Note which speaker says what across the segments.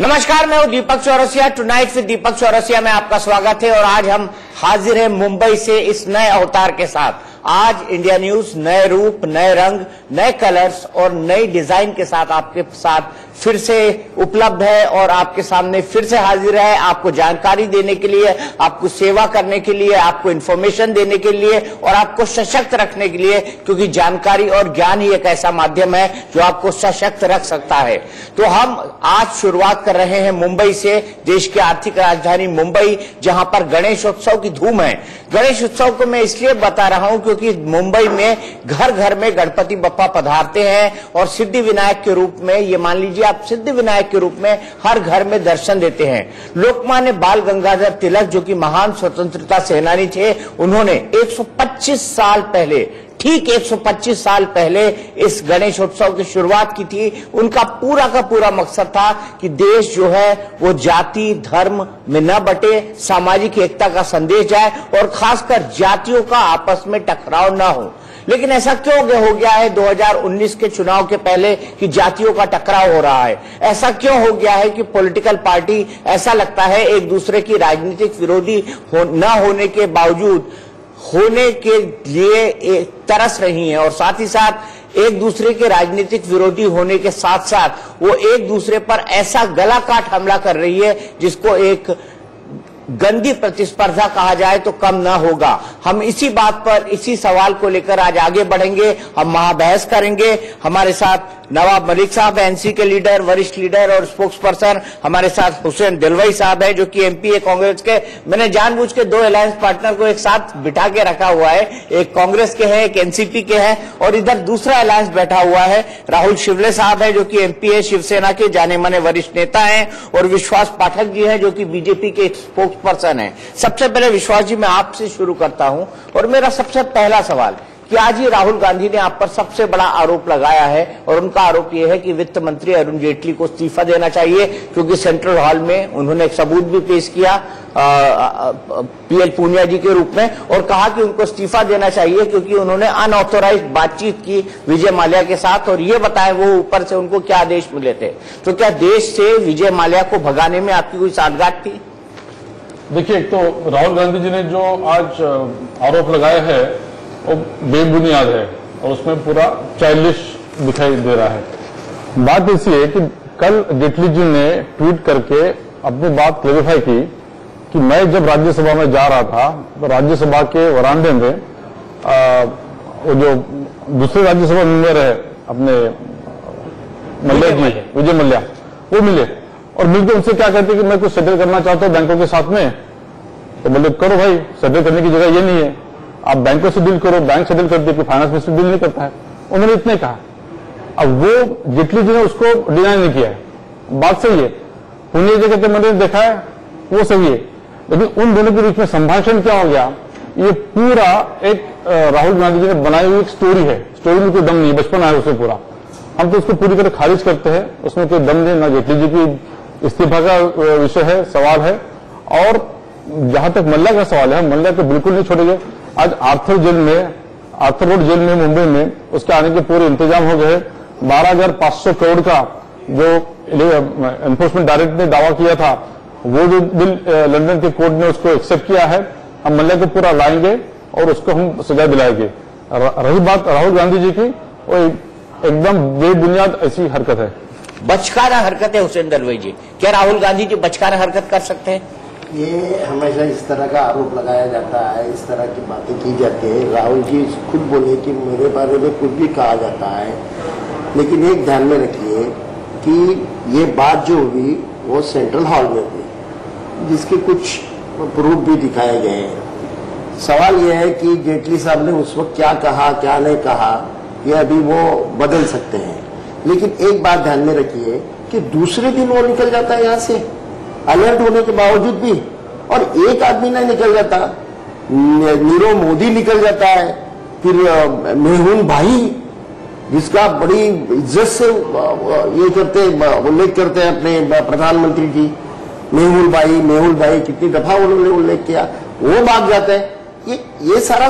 Speaker 1: नमस्कार, मैं हूं दीपक चौरसिया। टुनाइट विद दीपक चौरसिया में आपका स्वागत है और आज हम हाजिर हैं मुंबई से इस नए अवतार के साथ। आज इंडिया न्यूज नए रूप, नए रंग, नए कलर्स और नई डिजाइन के साथ आपके साथ फिर से उपलब्ध है और आपके सामने फिर से हाजिर है, आपको जानकारी देने के लिए, आपको सेवा करने के लिए, आपको इंफॉर्मेशन देने के लिए और आपको सशक्त रखने के लिए, क्योंकि जानकारी और ज्ञान ही एक ऐसा माध्यम है जो आपको सशक्त रख सकता है। तो हम आज शुरुआत कर रहे हैं मुंबई से, देश की आर्थिक राजधानी मुंबई, जहां पर गणेशोत्सव की धूम है। गणेश उत्सव को मैं इसलिए बता रहा हूं क्योंकि मुंबई में घर घर में गणपति बप्पा पधारते हैं और सिद्धि विनायक के रूप में, ये मान लीजिए आप सिद्धि विनायक के रूप में हर घर में दर्शन देते हैं। लोकमान्य बाल गंगाधर तिलक, जो कि महान स्वतंत्रता सेनानी थे, उन्होंने 125 साल पहले, ठीक 125 साल पहले इस गणेशोत्सव की शुरुआत की थी। उनका पूरा का पूरा मकसद था कि देश जो है वो जाति धर्म में न बटे, सामाजिक एकता का संदेश जाए और खासकर जातियों का आपस में टकराव न हो। लेकिन ऐसा क्यों हो गया है 2019 के चुनाव के पहले कि जातियों का टकराव हो रहा है? ऐसा क्यों हो गया है कि पॉलिटिकल पार्टी, ऐसा लगता है, एक दूसरे की राजनीतिक विरोधी न होने के बावजूद होने के लिए तरस रही हैं और साथ ही साथ एक दूसरे के राजनीतिक विरोधी होने के साथ साथ वो एक दूसरे पर ऐसा गला काट हमला कर रही है जिसको एक गंदी प्रतिस्पर्धा कहा जाए तो कम ना होगा। हम इसी बात पर, इसी सवाल को लेकर आज आगे बढ़ेंगे, हम महाबहस करेंगे। हमारे साथ नवाब मलिक साहब, एनसी के लीडर, वरिष्ठ लीडर और स्पोक्स पर्सन। हमारे साथ हुसैन दिलवई साहब है, जो कि एमपी है कांग्रेस के। मैंने जानबूझ के दो अलायंस पार्टनर को एक साथ बिठा के रखा हुआ है, एक कांग्रेस के हैं, एक एनसीपी के हैं और इधर दूसरा अलायंस बैठा हुआ है। राहुल शिवले साहब है, जो कि एमपी है, शिवसेना के जाने माने वरिष्ठ नेता है और विश्वास पाठक जी है, जो कि बीजेपी के स्पोक्स पर्सन है। सबसे पहले विश्वास जी, मैं आपसे शुरू करता हूं और मेरा सबसे पहला सवाल कि आज ही राहुल गांधी ने आप पर सबसे बड़ा आरोप लगाया है और उनका आरोप यह है कि वित्त मंत्री अरुण जेटली को इस्तीफा देना चाहिए, क्योंकि सेंट्रल हॉल में उन्होंने एक सबूत भी पेश किया पीएल पूनिया जी के रूप में और कहा कि उनको इस्तीफा देना चाहिए क्योंकि उन्होंने अनऑथोराइज्ड बातचीत की विजय माल्या के साथ और ये बताएं वो ऊपर से उनको क्या आदेश मिले थे। तो क्या देश से विजय माल्या को भगाने में आपकी कोई साठगांठ थी?
Speaker 2: देखिए, एक तो राहुल गांधी जी ने जो आज आरोप लगाए हैं वो बेबुनियाद है और उसमें पूरा चाइल्डिश दिखाई दे रहा है। बात ऐसी है कि कल जेटली जी ने ट्वीट करके अपनी बात क्लेरिफाई की कि मैं जब राज्यसभा में जा रहा था तो राज्यसभा के वरांडे में वो जो दूसरे राज्यसभा मेंबर है अपने मल्ल्या जी, विजय मल्ल्या, वो मिले और मिलकर उनसे क्या कहते कि मैं कुछ सेटल करना चाहता हूं बैंकों के साथ में। तो बोले करो भाई, सेटल करने की जगह ये नहीं है, आप बैंकों से डील करो, बैंक सेटल करते, फाइनेंस मिनिस्टर डील नहीं करता है। उन्होंने इतने कहा। अब वो जेटली जी ने उसको डिनाई नहीं किया है, बात सही है। पुनिया जी कहते मैंने देखा है, वो सही है, लेकिन उन दोनों के बीच में संभाषण क्या हो गया, ये पूरा एक राहुल गांधी जी ने बनाई हुई एक स्टोरी है। स्टोरी में कोई दम नहीं, बचपन है उसमें पूरा। हम तो उसको पूरी तरह खारिज करते हैं, उसमें कोई दम नहीं, ना जेटली जी की इस्तीफा का विषय है, सवाल है। और जहां तक मल्ल्या का सवाल है, मल्ल्या को बिल्कुल नहीं छोड़ेंगे। आज आर्थर रोड जेल में मुंबई में उसके आने के पूरे इंतजाम हो गए। 12,500 करोड़ का जो एनफोर्समेंट डायरेक्टर ने दावा किया था, वो जो बिल लंदन के कोर्ट ने उसको एक्सेप्ट किया है। हम मल्ल्या को पूरा लाएंगे और उसको हम सजा दिलाएंगे। रही बात राहुल गांधी जी की, वो एकदम बेबुनियाद ऐसी हरकत है,
Speaker 1: बचकाना हरकत है। हुसैन दलवाई जी, क्या राहुल गांधी जी बचकाना हरकत कर सकते हैं?
Speaker 3: ये हमेशा इस तरह का आरोप लगाया जाता है, इस तरह की बातें की जाती है। राहुल जी खुद बोले कि मेरे बारे में कुछ भी कहा जाता है, लेकिन एक ध्यान में रखिए कि ये बात जो हुई वो सेंट्रल हॉल में हुई, जिसके कुछ प्रूफ भी दिखाए गए हैं। सवाल यह है कि जेटली साहब ने उस वक्त क्या कहा क्या नहीं कहा, ये अभी वो बदल सकते हैं। लेकिन एक बात ध्यान में रखिए कि दूसरे दिन वो निकल जाता है यहाँ से, अलर्ट होने के बावजूद भी, और एक आदमी नहीं निकल जाता, नीरव मोदी निकल जाता है, फिर मेहुल भाई, जिसका बड़ी इज्जत से ये करते, उल्लेख करते हैं अपने प्रधानमंत्री की, मेहुल भाई कितनी दफा उन्होंने उल्लेख किया, वो भाग जाते हैं। ये सारा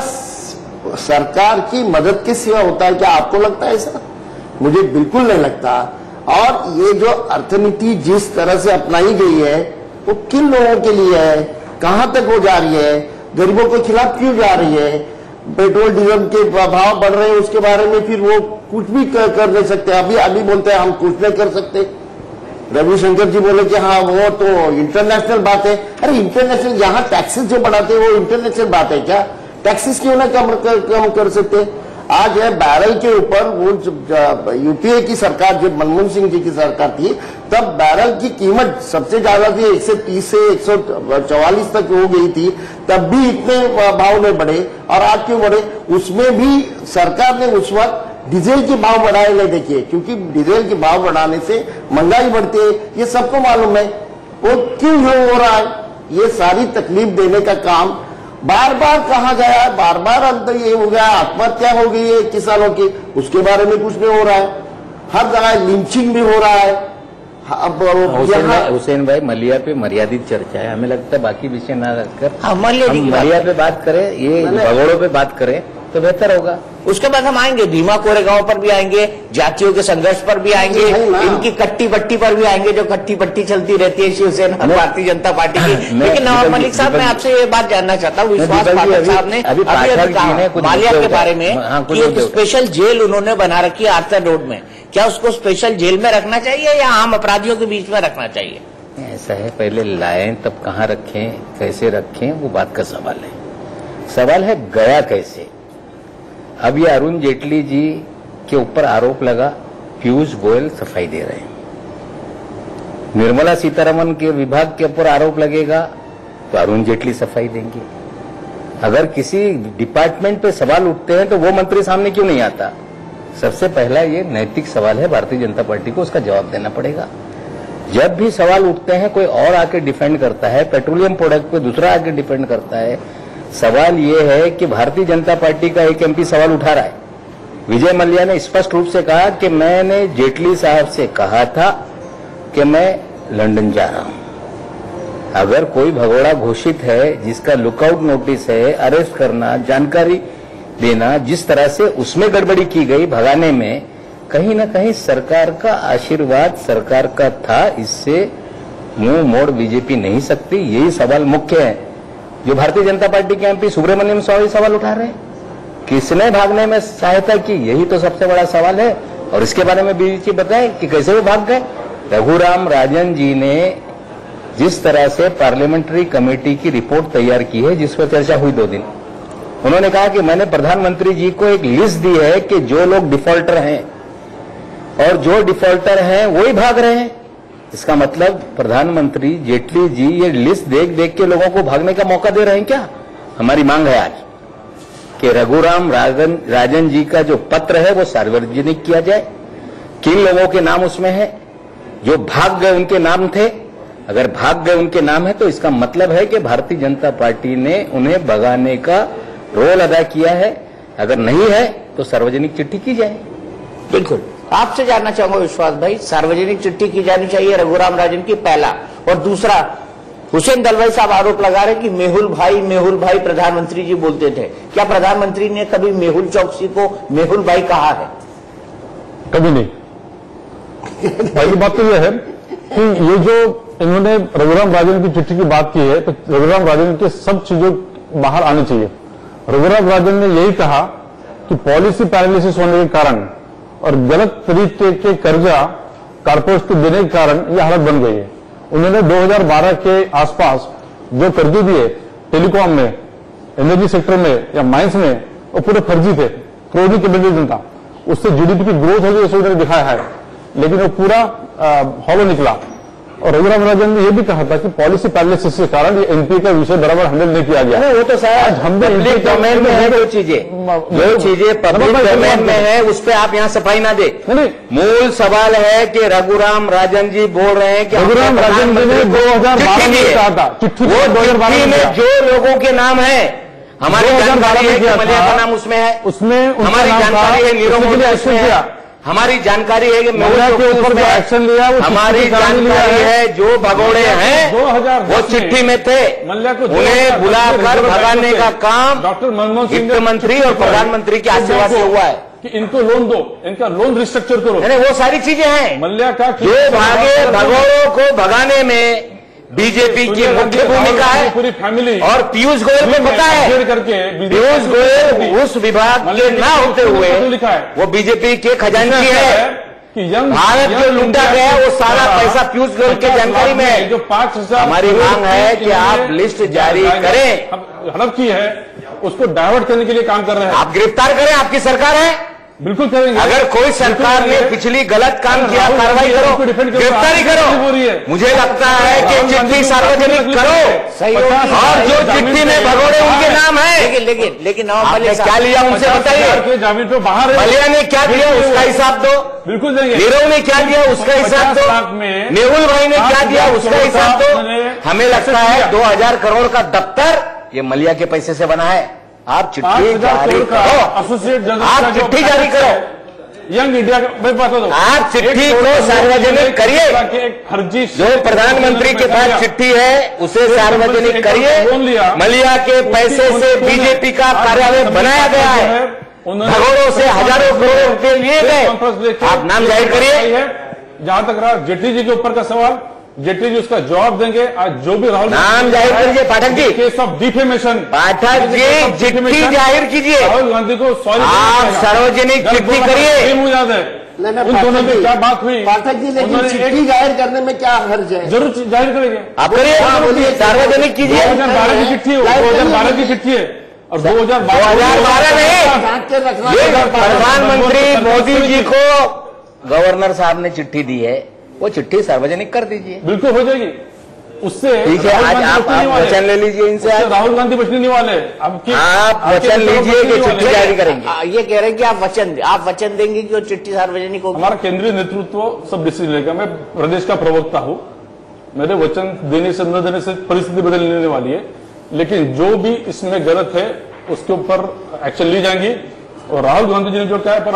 Speaker 3: सरकार की मदद के सिवा होता है क्या? आपको लगता है ऐसा? मुझे बिल्कुल नहीं लगता। और ये जो अर्थनीति जिस तरह से अपनाई गई है वो किन लोगों के लिए है, कहां तक वो जा रही है, गरीबों के खिलाफ क्यों जा रही है, पेट्रोल डीजल के भाव बढ़ रहे हैं उसके बारे में फिर वो कुछ भी कर नहीं सकते। अभी बोलते हैं हम कुछ नहीं कर सकते। रविशंकर जी बोले कि हाँ वो तो इंटरनेशनल बात है। अरे इंटरनेशनल, यहाँ टैक्सेस जो बढ़ाते हैं वो इंटरनेशनल बात है क्या? टैक्सेस क्यों ना कम कर सकते? आज है बैरल के ऊपर वो यूपीए की सरकार, जब मनमोहन सिंह जी की सरकार थी तब बैरल की कीमत सबसे ज्यादा थी, 130 से 144 तक हो गई थी, तब भी इतने भाव नहीं बढ़े। और आज क्यों बढ़े? उसमें भी सरकार ने उस वक्त डीजल के भाव बढ़ाए नहीं, देखिए, क्योंकि डीजल के भाव बढ़ाने से महंगाई बढ़ती है, ये सबको मालूम है। वो क्यों हो रहा है? ये सारी तकलीफ देने का काम बार बार कहा गया, बार बार अंतर ये हो गया, आत्महत्या हो गई है किसानों की, उसके बारे में कुछ नहीं हो रहा है। हर जगह लिंचिंग भी हो रहा है। अब
Speaker 4: हुसैन भाई, मलिया पे मर्यादित चर्चा है, हमें लगता है बाकी विषय ना रखकर मलिया पे बात करें, ये भगोड़ों पे बात करें तो बेहतर होगा।
Speaker 1: उसके बाद हम आएंगे भीमा कोरेगांव पर भी आएंगे, जातियों के संघर्ष पर भी आएंगे, इनकी कट्टी बट्टी पर भी आएंगे, जो कट्टी बट्टी चलती रहती है शिवसेना भारतीय जनता पार्टी की। लेकिन नवाब मलिक साहब, मैं आपसे ये बात जानना चाहता हूँ, विश्वास पाठक साहब ने अभी माल्या के बारे में कि एक स्पेशल जेल उन्होंने बना रखी है आर्थर रोड में, क्या उसको स्पेशल जेल में रखना चाहिए या आम अपराधियों के बीच में रखना चाहिए?
Speaker 4: ऐसा है, पहले लाएं तब कहाँ रखें, कैसे रखें, वो बात का सवाल है। सवाल है गया कैसे। अब ये अरुण जेटली जी के ऊपर आरोप लगा, पीयूष गोयल सफाई दे रहे हैं। निर्मला सीतारमण के विभाग के ऊपर आरोप लगेगा तो अरुण जेटली सफाई देंगे। अगर किसी डिपार्टमेंट पे सवाल उठते हैं तो वो मंत्री सामने क्यों नहीं आता? सबसे पहला ये नैतिक सवाल है, भारतीय जनता पार्टी को उसका जवाब देना पड़ेगा। जब भी सवाल उठते हैं कोई और आके डिफेंड करता है, पेट्रोलियम प्रोडक्ट पे दूसरा आके डिफेंड करता है। सवाल ये है कि भारतीय जनता पार्टी का एक एमपी सवाल उठा रहा है। विजय मल्ल्या ने स्पष्ट रूप से कहा कि मैंने जेटली साहब से कहा था कि मैं लंदन जा रहा हूं। अगर कोई भगोड़ा घोषित है जिसका लुकआउट नोटिस है, अरेस्ट करना, जानकारी देना, जिस तरह से उसमें गड़बड़ी की गई भगाने में, कहीं ना कहीं सरकार का आशीर्वाद सरकार का था, इससे मुंह मोड़ बीजेपी नहीं सकती। यही सवाल मुख्य है जो भारतीय जनता पार्टी के एमपी सुब्रमण्यम स्वामी सवाल उठा रहे हैं। किसने भागने में सहायता की, यही तो सबसे बड़ा सवाल है। और इसके बारे में बीजेपी बताए कि कैसे वो भाग गए। रघुराम राजन जी ने जिस तरह से पार्लियामेंट्री कमेटी की रिपोर्ट तैयार की है, जिस पर चर्चा हुई 2 दिन, उन्होंने कहा कि मैंने प्रधानमंत्री जी को एक लिस्ट दी है कि जो लोग डिफॉल्टर हैं और जो डिफॉल्टर हैं वही भाग रहे हैं। इसका मतलब प्रधानमंत्री जेटली जी ये लिस्ट देख देख के लोगों को भागने का मौका दे रहे हैं क्या? हमारी मांग है आज कि रघुराम राजन जी का जो पत्र है वो सार्वजनिक किया जाए। किन लोगों के नाम उसमें है, जो भाग गए उनके नाम थे। अगर भाग गए उनके नाम है तो इसका मतलब है कि भारतीय जनता पार्टी ने उन्हें भगाने का रोल अदा किया है। अगर नहीं है तो सार्वजनिक चिट्ठी की जाए।
Speaker 1: बिल्कुल, आपसे जानना चाहूंगा विश्वास भाई, सार्वजनिक चिट्ठी की जानी चाहिए रघुराम राजन की, पहला। और दूसरा, हुसैन दलवाई साहब आरोप लगा रहे कि मेहुल भाई प्रधानमंत्री जी बोलते थे। क्या प्रधानमंत्री ने कभी मेहुल चौकसी को मेहुल भाई कहा है?
Speaker 2: कभी नहीं। पहली बात तो यह है कि ये जो इन्होंने रघुराम राजन की चिट्ठी की बात की है, तो रघुराम राजन के सब चीजों बाहर आनी चाहिए। रघुराम राजन ने यही कहा कि पॉलिसी पैरालिसिस होने के कारण और गलत तरीके के कर्जा कारपोरेट को देने के कारण यह हालत बन गई है। उन्होंने 2012 के आसपास जो कर्जे दिए टेलीकॉम में, एनर्जी सेक्टर में या माइंस में, वो पूरे फर्जी थे, करोड़ों की बिल्डिंग था। उससे जीडीपी की ग्रोथ होगी ऐसे उन्होंने दिखाया है, लेकिन वो पूरा हॉलो निकला। और रघुराम राजन ने यह भी कहा था कि पॉलिसी पैरालिसिस के कारण ये एनपीए का विषय बराबर हैंडल नहीं किया गया।
Speaker 4: वो तो शायद पब्लिक डोमेन में है, जो चीजें पब्लिक डोमेन में है उस पर आप यहाँ सफाई ना दे। मूल सवाल है कि रघुराम राजन जी बोल रहे हैं कि
Speaker 2: रघुराम राजन जी ने 2012 में कहा था, चिट्ठी में
Speaker 4: जो लोगों के नाम है, हमारी जानकारी है कि मलिया का नाम उसमें है,
Speaker 2: उसमें
Speaker 4: हमारी जानकारी है नीरव मोदी उसमें है, हमारी जानकारी है कि
Speaker 2: महिला के ऊपर जो एक्शन लिया,
Speaker 4: हमारी जानकारी है जो भगोड़े हैं वो चिट्ठी में थे, उन्हें बुलाकर भगाने का काम
Speaker 2: डॉक्टर मनमोहन सिंह
Speaker 4: वित्त मंत्री और प्रधानमंत्री के आशीर्वाद से हुआ है।
Speaker 2: कि इनको लोन दो, इनका लोन रिस्ट्रक्चर करो।
Speaker 1: अरे वो सारी चीजें हैं।
Speaker 2: मल्ल्या का
Speaker 1: जो भागे भगोड़ों को भगाने में बीजेपी की मुख्य भूमिका है
Speaker 2: पूरी फैमिली।
Speaker 1: और पीयूष गोयल को पता है,
Speaker 2: करके
Speaker 1: पीयूष गोयल उस विभाग के ना होते हुए
Speaker 2: लिखा है
Speaker 1: वो बीजेपी के खजांची है
Speaker 2: कि यंग
Speaker 1: भारत जो लूटा गया वो सारा पैसा पीयूष गोयल की जानकारी में है।
Speaker 2: जो 5,000
Speaker 1: हमारी मांग है कि आप लिस्ट जारी करें,
Speaker 2: हड़प की है उसको डाइवर्ट करने के लिए काम कर रहे हैं।
Speaker 1: आप गिरफ्तार करें, आपकी सरकार है,
Speaker 2: बिल्कुल करेंगे।
Speaker 1: अगर कोई सरकार ने पिछली गलत काम किया कार्रवाई करो, गिरफ्तारी करो। मुझे लगता है कि चिट्ठी सार्वजनिक करो और जो चिट्ठी में भगोड़े उनके नाम है। लेकिन आपने क्या लिया उनसे बताइए।
Speaker 2: जामीन पे बाहर
Speaker 1: मल्ल्या ने क्या दिया उसका हिसाब दो,
Speaker 2: बिल्कुल देंगे।
Speaker 1: नीरव ने क्या दिया उसका हिसाब दो, मेहुल भाई ने क्या दिया उसका हिसाब दो। हमें लगता है 2,000 करोड़ का दफ्तर ये मल्ल्या के पैसे से बना है। आप चिट्ठी जारी करो,
Speaker 2: एसोसिएट
Speaker 1: आप चिट्ठी जारी करो,
Speaker 2: यंग इंडिया मैं बता दो,
Speaker 1: आप चिट्ठी को सार्वजनिक करिए।
Speaker 2: एक फर्जी
Speaker 1: जो प्रधानमंत्री के पास चिट्ठी है उसे सार्वजनिक करिए। मल्ल्या के पैसे से बीजेपी का कार्यालय बनाया गया है, भगोड़ों से हजारों करोड़ रुपए लिए गए, आप नाम जाहिर करिए।
Speaker 2: जहां तक रहा जेटली जी के ऊपर का सवाल, जेटली जी उसका जवाब देंगे। आज जो भी राहुल
Speaker 1: नाम जाहिर कीजिए Pathak ji,
Speaker 2: case of defamation,
Speaker 1: Pathak ji चिट्ठी जाहिर कीजिए।
Speaker 2: राहुल गांधी को सॉरी
Speaker 1: आप सार्वजनिक चिट्ठी करिए।
Speaker 2: याद है उन दोनों में क्या बात हुई
Speaker 3: पाठक जी, लेकिन चिट्ठी जाहिर करने में क्या हर्ज है?
Speaker 2: जरूर जाहिर करेंगे,
Speaker 1: आप करिए, सार्वजनिक कीजिए।
Speaker 2: 2012 की चिट्ठी है, 2012 की चिट्ठी है और
Speaker 1: 2012 नहीं,
Speaker 3: जांच के रखना।
Speaker 1: ये प्रधानमंत्री मोदी जी को गवर्नर साहब ने चिट्ठी दी है, वो चिट्ठी सार्वजनिक कर दीजिए।
Speaker 2: बिल्कुल हो जाएगी। उससे
Speaker 1: ठीक है, आज आप वचन ले लीजिए इनसे। आज
Speaker 2: राहुल गांधी बचने नहीं वाले।
Speaker 1: आप वचन लीजिए कि चिट्ठी जारी करेंगे। ये कह रहे हैं कि आप वचन देंगे कि वो चिट्ठी सार्वजनिक होगी।
Speaker 2: हमारा केंद्रीय नेतृत्व सब डिसीजन लेगा। मैं प्रदेश का प्रवक्ता हूं, मेरे वचन देने से न देने से परिस्थिति बदलने वाली है, लेकिन जो भी इसमें गलत है उसके ऊपर एक्शन ली जाएंगी। और राहुल गांधी जी ने जो कहा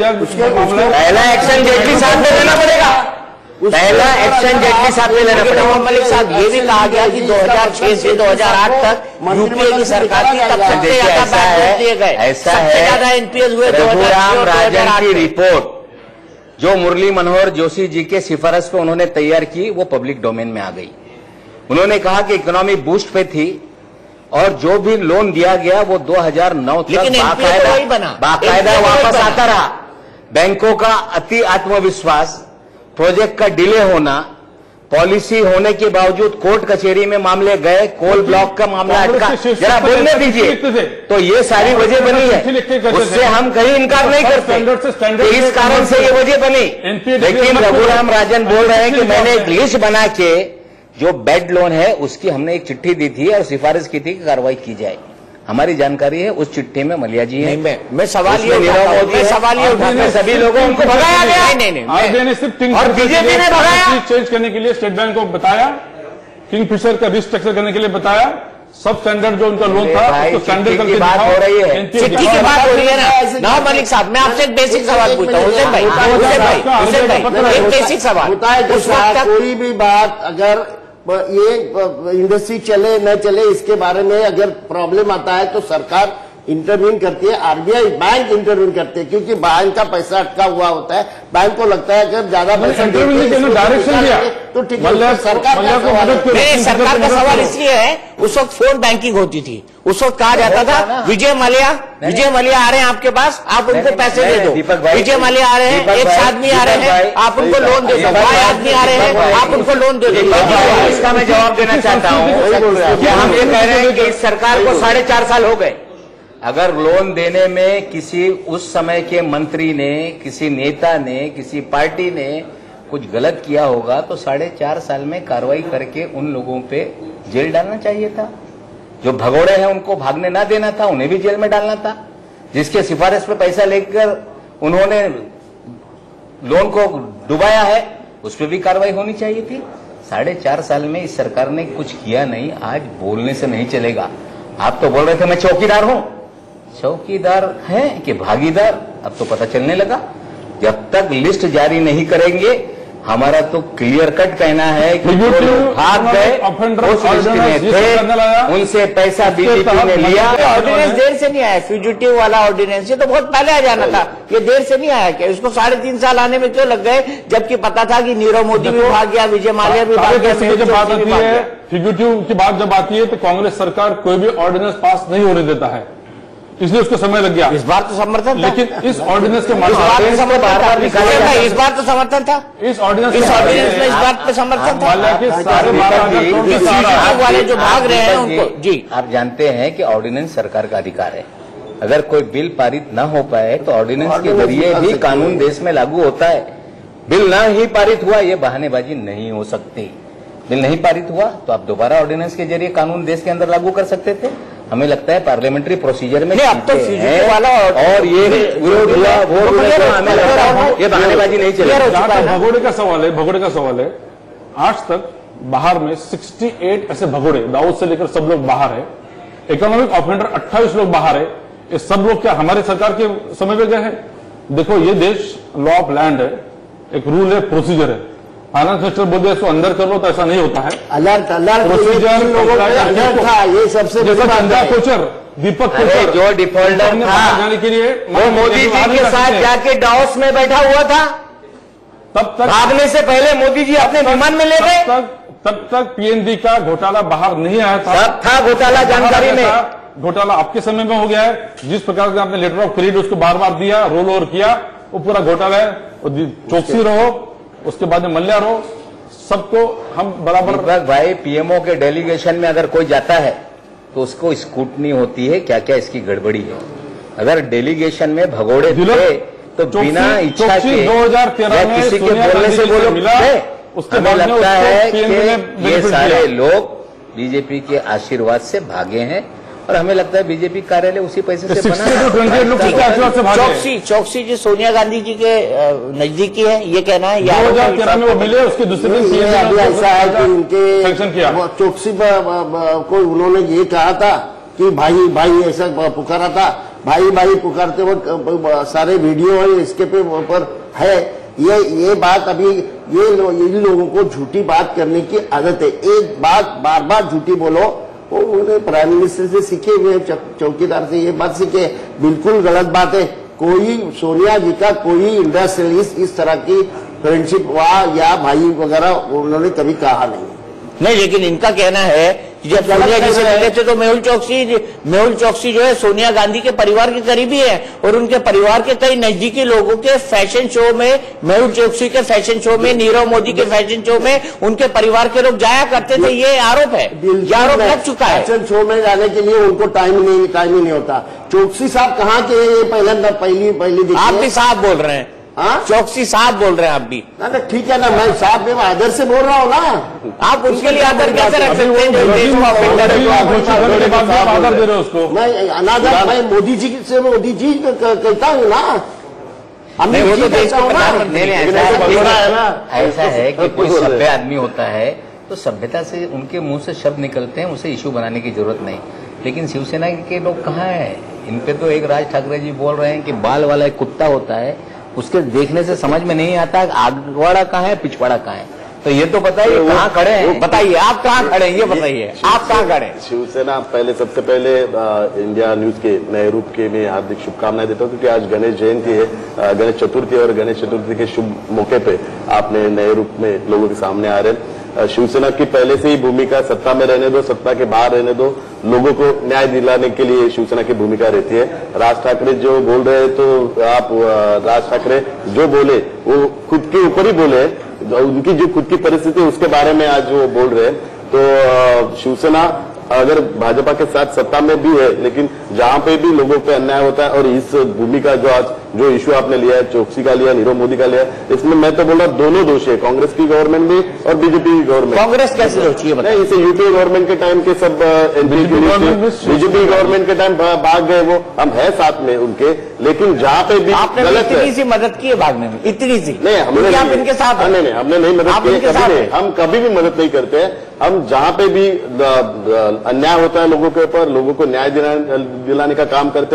Speaker 1: पहला एक्शन जेटली साहब से लेना पड़ेगा, पहला एक्शन जेटली साहब से लेना पड़ेगा। मलिक साहब, ये भी कहा गया कि 2006 से 2008 तक यूपीए की सरकार थी, तब सबसे ज्यादा बैच दिए गए,
Speaker 4: ऐसा
Speaker 1: सबसे
Speaker 4: है,
Speaker 1: ज्यादा एनपीएस हुए
Speaker 4: रघुराम राजन की रिपोर्ट जो मुरली मनोहर जोशी जी के सिफारिश पे उन्होंने तैयार की वो पब्लिक डोमेन में आ गई। उन्होंने कहा कि इकोनॉमी बूस्ट पे थी और जो भी लोन दिया गया वो 2009 तक बाकायदा वापस आता रहा। बैंकों का अति आत्मविश्वास, प्रोजेक्ट का डिले होना, पॉलिसी होने के बावजूद कोर्ट कचहरी में मामले गए, कोल ब्लॉक का मामला अटका, जरा बोलने दीजिए। तो ये सारी वजह बनी है, उससे हम कहीं इनकार नहीं करते, तो इस कारण से ये वजह बनी। लेकिन रघुराम राजन बोल रहे हैं कि मैंने एक लिस्ट बना के जो बैड लोन है उसकी हमने एक चिट्ठी दी थी और सिफारिश की थी कि कार्रवाई की जाए। हमारी जानकारी है उस चिट्ठी में मल्ल्या जी है।
Speaker 1: मैं सवाल ये उठाता, सभी लोगों उनको भगाया गया। नहीं, और बीजेपी ने भगाया।
Speaker 2: चेंज करने के लिए स्टेट बैंक को बताया, किंगफिशर का रिस्ट्रक्चर करने के लिए बताया, सब स्टैंडर्ड जो उनका लोन था उसको स्टैंडर्ड करके
Speaker 1: बात हो रही है, चिट्ठी की बात हो रही है ना। नवाब मलिक साहब, मैं आपसे एक बेसिक सवाल पूछता हूँ। हुसैन भाई, एक बेसिक सवाल
Speaker 3: होता है कि कोई भी बात अगर ये इंडस्ट्री चले न चले इसके बारे में अगर प्रॉब्लम आता है तो सरकार इंटरवीन करती है, आरबीआई बैंक इंटरवीन करते हैं, क्योंकि बैंक का पैसा अटका हुआ होता है। बैंक को लगता है अगर ज्यादा पैसा
Speaker 2: डायरेक्शन दिया
Speaker 3: तो ठीक है, सरकार
Speaker 1: का सवाल इसलिए है, उस वक्त फोन बैंकिंग होती थी, उस वक्त कहा जाता था विजय मल्ल्या आ रहे हैं आपके पास, आप उनको पैसे दे दो। विजय मल्ल्या आ रहे हैं, एक आदमी आ रहे हैं, आप उनको लोन दे दो। 5 आदमी आ रहे हैं, आप उनको लोन दे दो।
Speaker 4: इसका मैं जवाब देना चाहता हूँ कि हम ये कह रहे हैं कि इस सरकार को 4.5 साल हो गए। अगर लोन देने में किसी उस समय के मंत्री ने, किसी नेता ने, किसी पार्टी ने कुछ गलत किया होगा तो 4.5 साल में कार्रवाई करके उन लोगों पे जेल डालना चाहिए था। जो भगोड़े हैं उनको भागने ना देना था, उन्हें भी जेल में डालना था। जिसके सिफारिश पे पैसा लेकर उन्होंने लोन को डुबाया है उस पर भी कार्रवाई होनी चाहिए थी। 4.5 साल में इस सरकार ने कुछ किया नहीं। आज बोलने से नहीं चलेगा। आप तो बोल रहे थे मैं चौकीदार हूं, चौकीदार हैं कि भागीदार अब तो पता चलने लगा। जब तक लिस्ट जारी नहीं करेंगे हमारा तो क्लियर कट कहना है कि जो लोग भाग गए उस लिस्ट में थे, उनसे पैसा बीजेपी ने लिया।
Speaker 1: ऑर्डिनेंस देर से नहीं आया, फ्यूजिटिव वाला ऑर्डिनेंस, ये तो बहुत पहले आ जाना था, ये देर से नहीं आया क्या? इसको 3.5 साल आने में क्यों लग गए, जबकि पता था कि नीरव मोदी भी भाग गया, विजय माल्या भी भाग गया।
Speaker 2: जब बात आती है फ्यूजिटिव की बात जब आती है तो कांग्रेस सरकार कोई भी ऑर्डिनेंस पास नहीं होने देता है, इसलिए उसको समय लग गया।
Speaker 1: इस बार तो समर्थन था,
Speaker 2: लेकिन इस ऑर्डिनेंस के
Speaker 1: इस बार तो समर्थन था, इस बार तो समर्थन था,
Speaker 2: इस ऑर्डिनेंस
Speaker 1: में इस बात पे समर्थन था। वाले जो भाग रहे हैं उनको जी,
Speaker 4: आप जानते हैं कि ऑर्डिनेंस सरकार का अधिकार है। अगर कोई बिल पारित न हो पाए तो ऑर्डिनेंस के जरिए भी कानून देश में लागू होता है। बिल न ही पारित हुआ, ये बहानेबाजी नहीं हो सकती। बिल नहीं पारित हुआ तो आप दोबारा ऑर्डिनेंस के जरिए कानून देश के अंदर लागू कर सकते थे। हमें लगता है पार्लियामेंट्री प्रोसीजर में
Speaker 1: अब तो फ्यूजिटिव वाला
Speaker 4: और ये विरोध हुआ, वोट हुआ, तो हमें लगता है ये बहानेबाजी नहीं चलेगी।
Speaker 2: भगोड़े का सवाल है, आज तक बाहर में 68 ऐसे भगोड़े, दाऊद से लेकर सब लोग बाहर है। इकोनॉमिक ऑफेंडर 28 लोग बाहर है। ये सब लोग क्या हमारे सरकार के समय में गए हैं? देखो, ये देश लॉ ऑफ लैंड है, एक रूल है, प्रोसीजर है। फाइनेंस मिनिस्टर बोल दिया इसको अंदर कर लो तो ऐसा नहीं होता है।
Speaker 3: अलर्ट
Speaker 2: प्रोसीजर
Speaker 3: लोगों का अलर्ट था, ये सबसे बड़ी बात है।
Speaker 2: कोचर, दीपक कोचर
Speaker 4: जो डिफॉल्टर था
Speaker 2: जाने के लिए
Speaker 4: वो मोदी जी के साथ जाके डाउस में बैठा हुआ था।
Speaker 2: तब तक
Speaker 4: भागने से पहले मोदी जी अपने विमान में ले गए।
Speaker 2: तब तक पीएनबी का घोटाला बाहर नहीं आया था।
Speaker 4: सब था घोटाला जानकारी में।
Speaker 2: घोटाला आपके समय में हो गया है। जिस प्रकार से आपने लेटर ऑफ क्रेडिट उसको बार बार दिया, रोल ओवर किया, वो पूरा घोटाला है। चौकसी रहो, उसके बाद में मल्ल्या रहो, सबको हम बराबर।
Speaker 4: भाई, पीएमओ के डेलीगेशन में अगर कोई जाता है तो उसको स्क्रूटनी होती है, क्या क्या इसकी गड़बड़ी है। अगर डेलीगेशन में भगोड़े थे तो बिना इच्छा के
Speaker 2: 2013 में
Speaker 4: किसी के बोलने से बोलो
Speaker 2: उसके
Speaker 4: हमें लगता है कि ये सारे लोग बीजेपी के आशीर्वाद से भागे हैं और हमें लगता है बीजेपी कार्यालय उसी पैसे से बना।
Speaker 1: चौकसी जी सोनिया गांधी जी के नजदीकी है, ये कहना है।
Speaker 2: 2013 में वो मिले, उसके दूसरे दिन
Speaker 3: ऐसा है कि उनके चौकसी को उन्होंने ये कहा था कि भाई भाई ऐसा पुकारा था। भाई भाई पुकारते वक्त सारे वीडियो है इसके ऊपर है। ये बात अभी इन लोगों को झूठी बात करने की आदत है। एक बात बार बार झूठी बोलो, वो उन्होंने प्राइम मिनिस्टर से सीखे हुए, चौकीदार से ये बात सीखे। बिल्कुल गलत बात है। कोई सोनिया जी का कोई इंडस्ट्रियलिस्ट इस तरह की फ्रेंडशिप वाह या भाई वगैरह उन्होंने कभी कहा नहीं।
Speaker 1: लेकिन इनका कहना है कि जब सोनिया जी से मिले थे तो मेहुल चौकसी जो है सोनिया गांधी के परिवार के करीबी है और उनके परिवार के कई नजदीकी लोगों के फैशन शो में, मेहुल चौकसी के फैशन शो में, नीरव मोदी के फैशन शो में उनके परिवार के लोग जाया करते थे। ये आरोप है, ये आरोप लग चुका है।
Speaker 3: फैशन शो में जाने के लिए उनको टाइम ही नहीं होता। चौकसी साहब कहाँ के ये पहली
Speaker 1: आप भी साहब बोल रहे हैं। हाँ, चौकसी साहब बोल रहे हैं आप भी।
Speaker 3: ना ठीक है ना, मैं साहब में आदर से बोल रहा हूँ ना।
Speaker 1: आप उसके लिए आदर कैसे रख सकते हैं?
Speaker 2: आदर दे रहे हो उसको।
Speaker 3: मैं अनादर, मैं मोदी जी से मोदी जी कहता हूँ ना।
Speaker 4: हमने वो तो देश को ऐसा है कि कोई सभ्य आदमी होता है तो सभ्यता से उनके मुंह से शब्द निकलते हैं, उसे इशू बनाने की जरूरत नहीं। लेकिन शिवसेना के लोग कहाँ हैं? इन पे तो एक राज ठाकरे जी बोल रहे हैं कि बाल वाला एक कुत्ता होता है, उसके देखने से समझ में नहीं आता आगवाड़ा कहाँ है पिछवाड़ा कहाँ है। तो ये तो बताइए कहाँ खड़े हैं? बताइए आप कहाँ खड़े हैं, ये बताइए आप कहाँ खड़े हैं?
Speaker 5: शिवसेना पहले सबसे पहले इंडिया न्यूज के नए रूप के में हार्दिक शुभकामनाएं देता हूँ, क्योंकि आज गणेश जयंती है, गणेश चतुर्थी, और गणेश चतुर्थी के शुभ मौके पे आपने नए रूप में लोगों के सामने आ रहे हैं। शिवसेना की पहले से ही भूमिका सत्ता में रहने दो, सत्ता के बाहर रहने दो, लोगों को न्याय दिलाने के लिए शिवसेना की भूमिका रहती है। राज ठाकरे जो बोल रहे हैं तो आप राज ठाकरे जो बोले वो खुद के ऊपर ही बोले, उनकी जो खुद की परिस्थिति उसके बारे में आज वो बोल रहे हैं। तो शिवसेना अगर भाजपा के साथ सत्ता में भी है, लेकिन जहां पे भी लोगों पे अन्याय होता है, और इस भूमिका जो आज जो इशू आपने लिया है, चौकसी का लिया, नीरव मोदी का लिया, इसमें मैं तो बोल रहा दोनों दोषी है, कांग्रेस की गवर्नमेंट भी और बीजेपी की गवर्नमेंट।
Speaker 1: कांग्रेस कैसे दोषी है?
Speaker 5: नहीं, इसे यूपीए गवर्नमेंट के टाइम के सब बीजेपी गवर्नमेंट के टाइम भाग गए, वो हम है साथ में उनके, लेकिन जहां पे भी
Speaker 1: आपने इतनी सी मदद की है भागने में, इतनी सी?
Speaker 5: नहीं, हमने
Speaker 1: आप इनके साथ?
Speaker 5: नहीं, हमने नहीं मदद की, हम कभी भी मदद नहीं करते हैं। हम जहां पे भी अन्याय होता है लोगों के ऊपर, लोगों को न्याय दिलाने का काम करते हैं,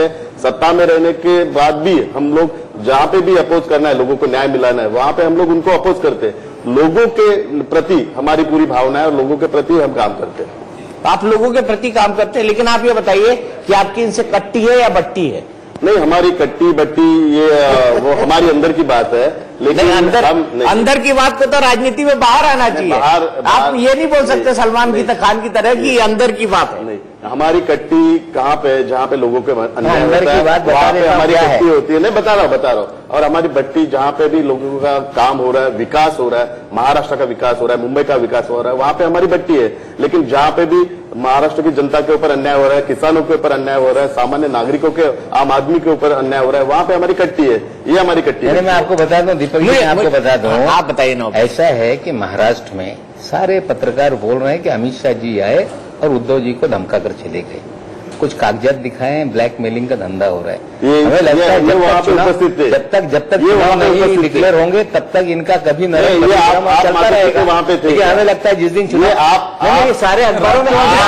Speaker 5: सत्ता में रहने के बाद भी हम लोग जहां पे भी अपोज करना है, लोगों को न्याय मिलाना है, वहां पे हम लोग उनको अपोज करते हैं। लोगों के प्रति हमारी पूरी भावना है और लोगों के प्रति हम काम करते हैं।
Speaker 1: आप लोगों के प्रति काम करते हैं, लेकिन आप ये बताइए कि आपकी इनसे कट्टी है या बट्टी है?
Speaker 5: नहीं, हमारी कट्टी बट्टी ये वो हमारी अंदर की बात है, लेकिन
Speaker 1: अंदर की बात को तो राजनीति में बाहर आना चाहिए। आप ये नहीं बोल सकते सलमान की खान की तरह कि अंदर की बात है।
Speaker 5: नहीं, हमारी कट्टी कहाँ पे, जहाँ पे लोगों के अन्याय
Speaker 1: अंदर की बात
Speaker 5: वहाँ पे हमारी कट्टी होती है। नहीं, बता रहा हूँ। और हमारी बट्टी जहाँ पे भी लोगों का काम हो रहा है, विकास हो रहा है, महाराष्ट्र का विकास हो रहा है, मुंबई का विकास हो रहा है, वहाँ पे हमारी बट्टी है। लेकिन जहाँ पे भी महाराष्ट्र की जनता के ऊपर अन्याय हो रहा है, किसानों के ऊपर अन्याय हो रहा है, सामान्य नागरिकों के, आम आदमी के ऊपर अन्याय हो रहा है, वहाँ पे हमारी कट्टी है। ये हमारी कट्टी है।
Speaker 4: मैं आपको बता दूं दीपक जी, आपको बता दूं,
Speaker 1: आप बताइए ना।
Speaker 4: ऐसा है कि महाराष्ट्र में सारे पत्रकार बोल रहे हैं कि अमित शाह जी आए और उद्धव जी को धमका कर चले गए, कुछ कागजात दिखाए, ब्लैकमेलिंग का धंधा हो रहा है। हमें लगता है जब तक चुनाव नहीं डिक्लेयर होंगे तब तक इनका कभी नरम चलता रहेगा।
Speaker 5: वहाँ पे थे,
Speaker 4: हमें लगता है जिस दिन चुनाव
Speaker 5: आप
Speaker 4: सारे अखबारों में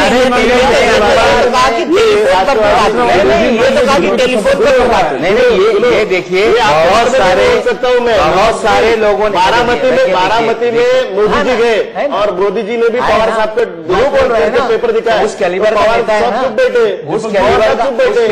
Speaker 4: नहीं, ये देखिए बहुत सारे लोगों ने
Speaker 5: बारामती में मोदी जी गए और मोदी जी ने भी पवार साहब पे बोल रहे हैं, पेपर दिखाया,
Speaker 4: उस कैलिबर का नेता है,
Speaker 5: सब बैठे,
Speaker 4: उस कैलिबर का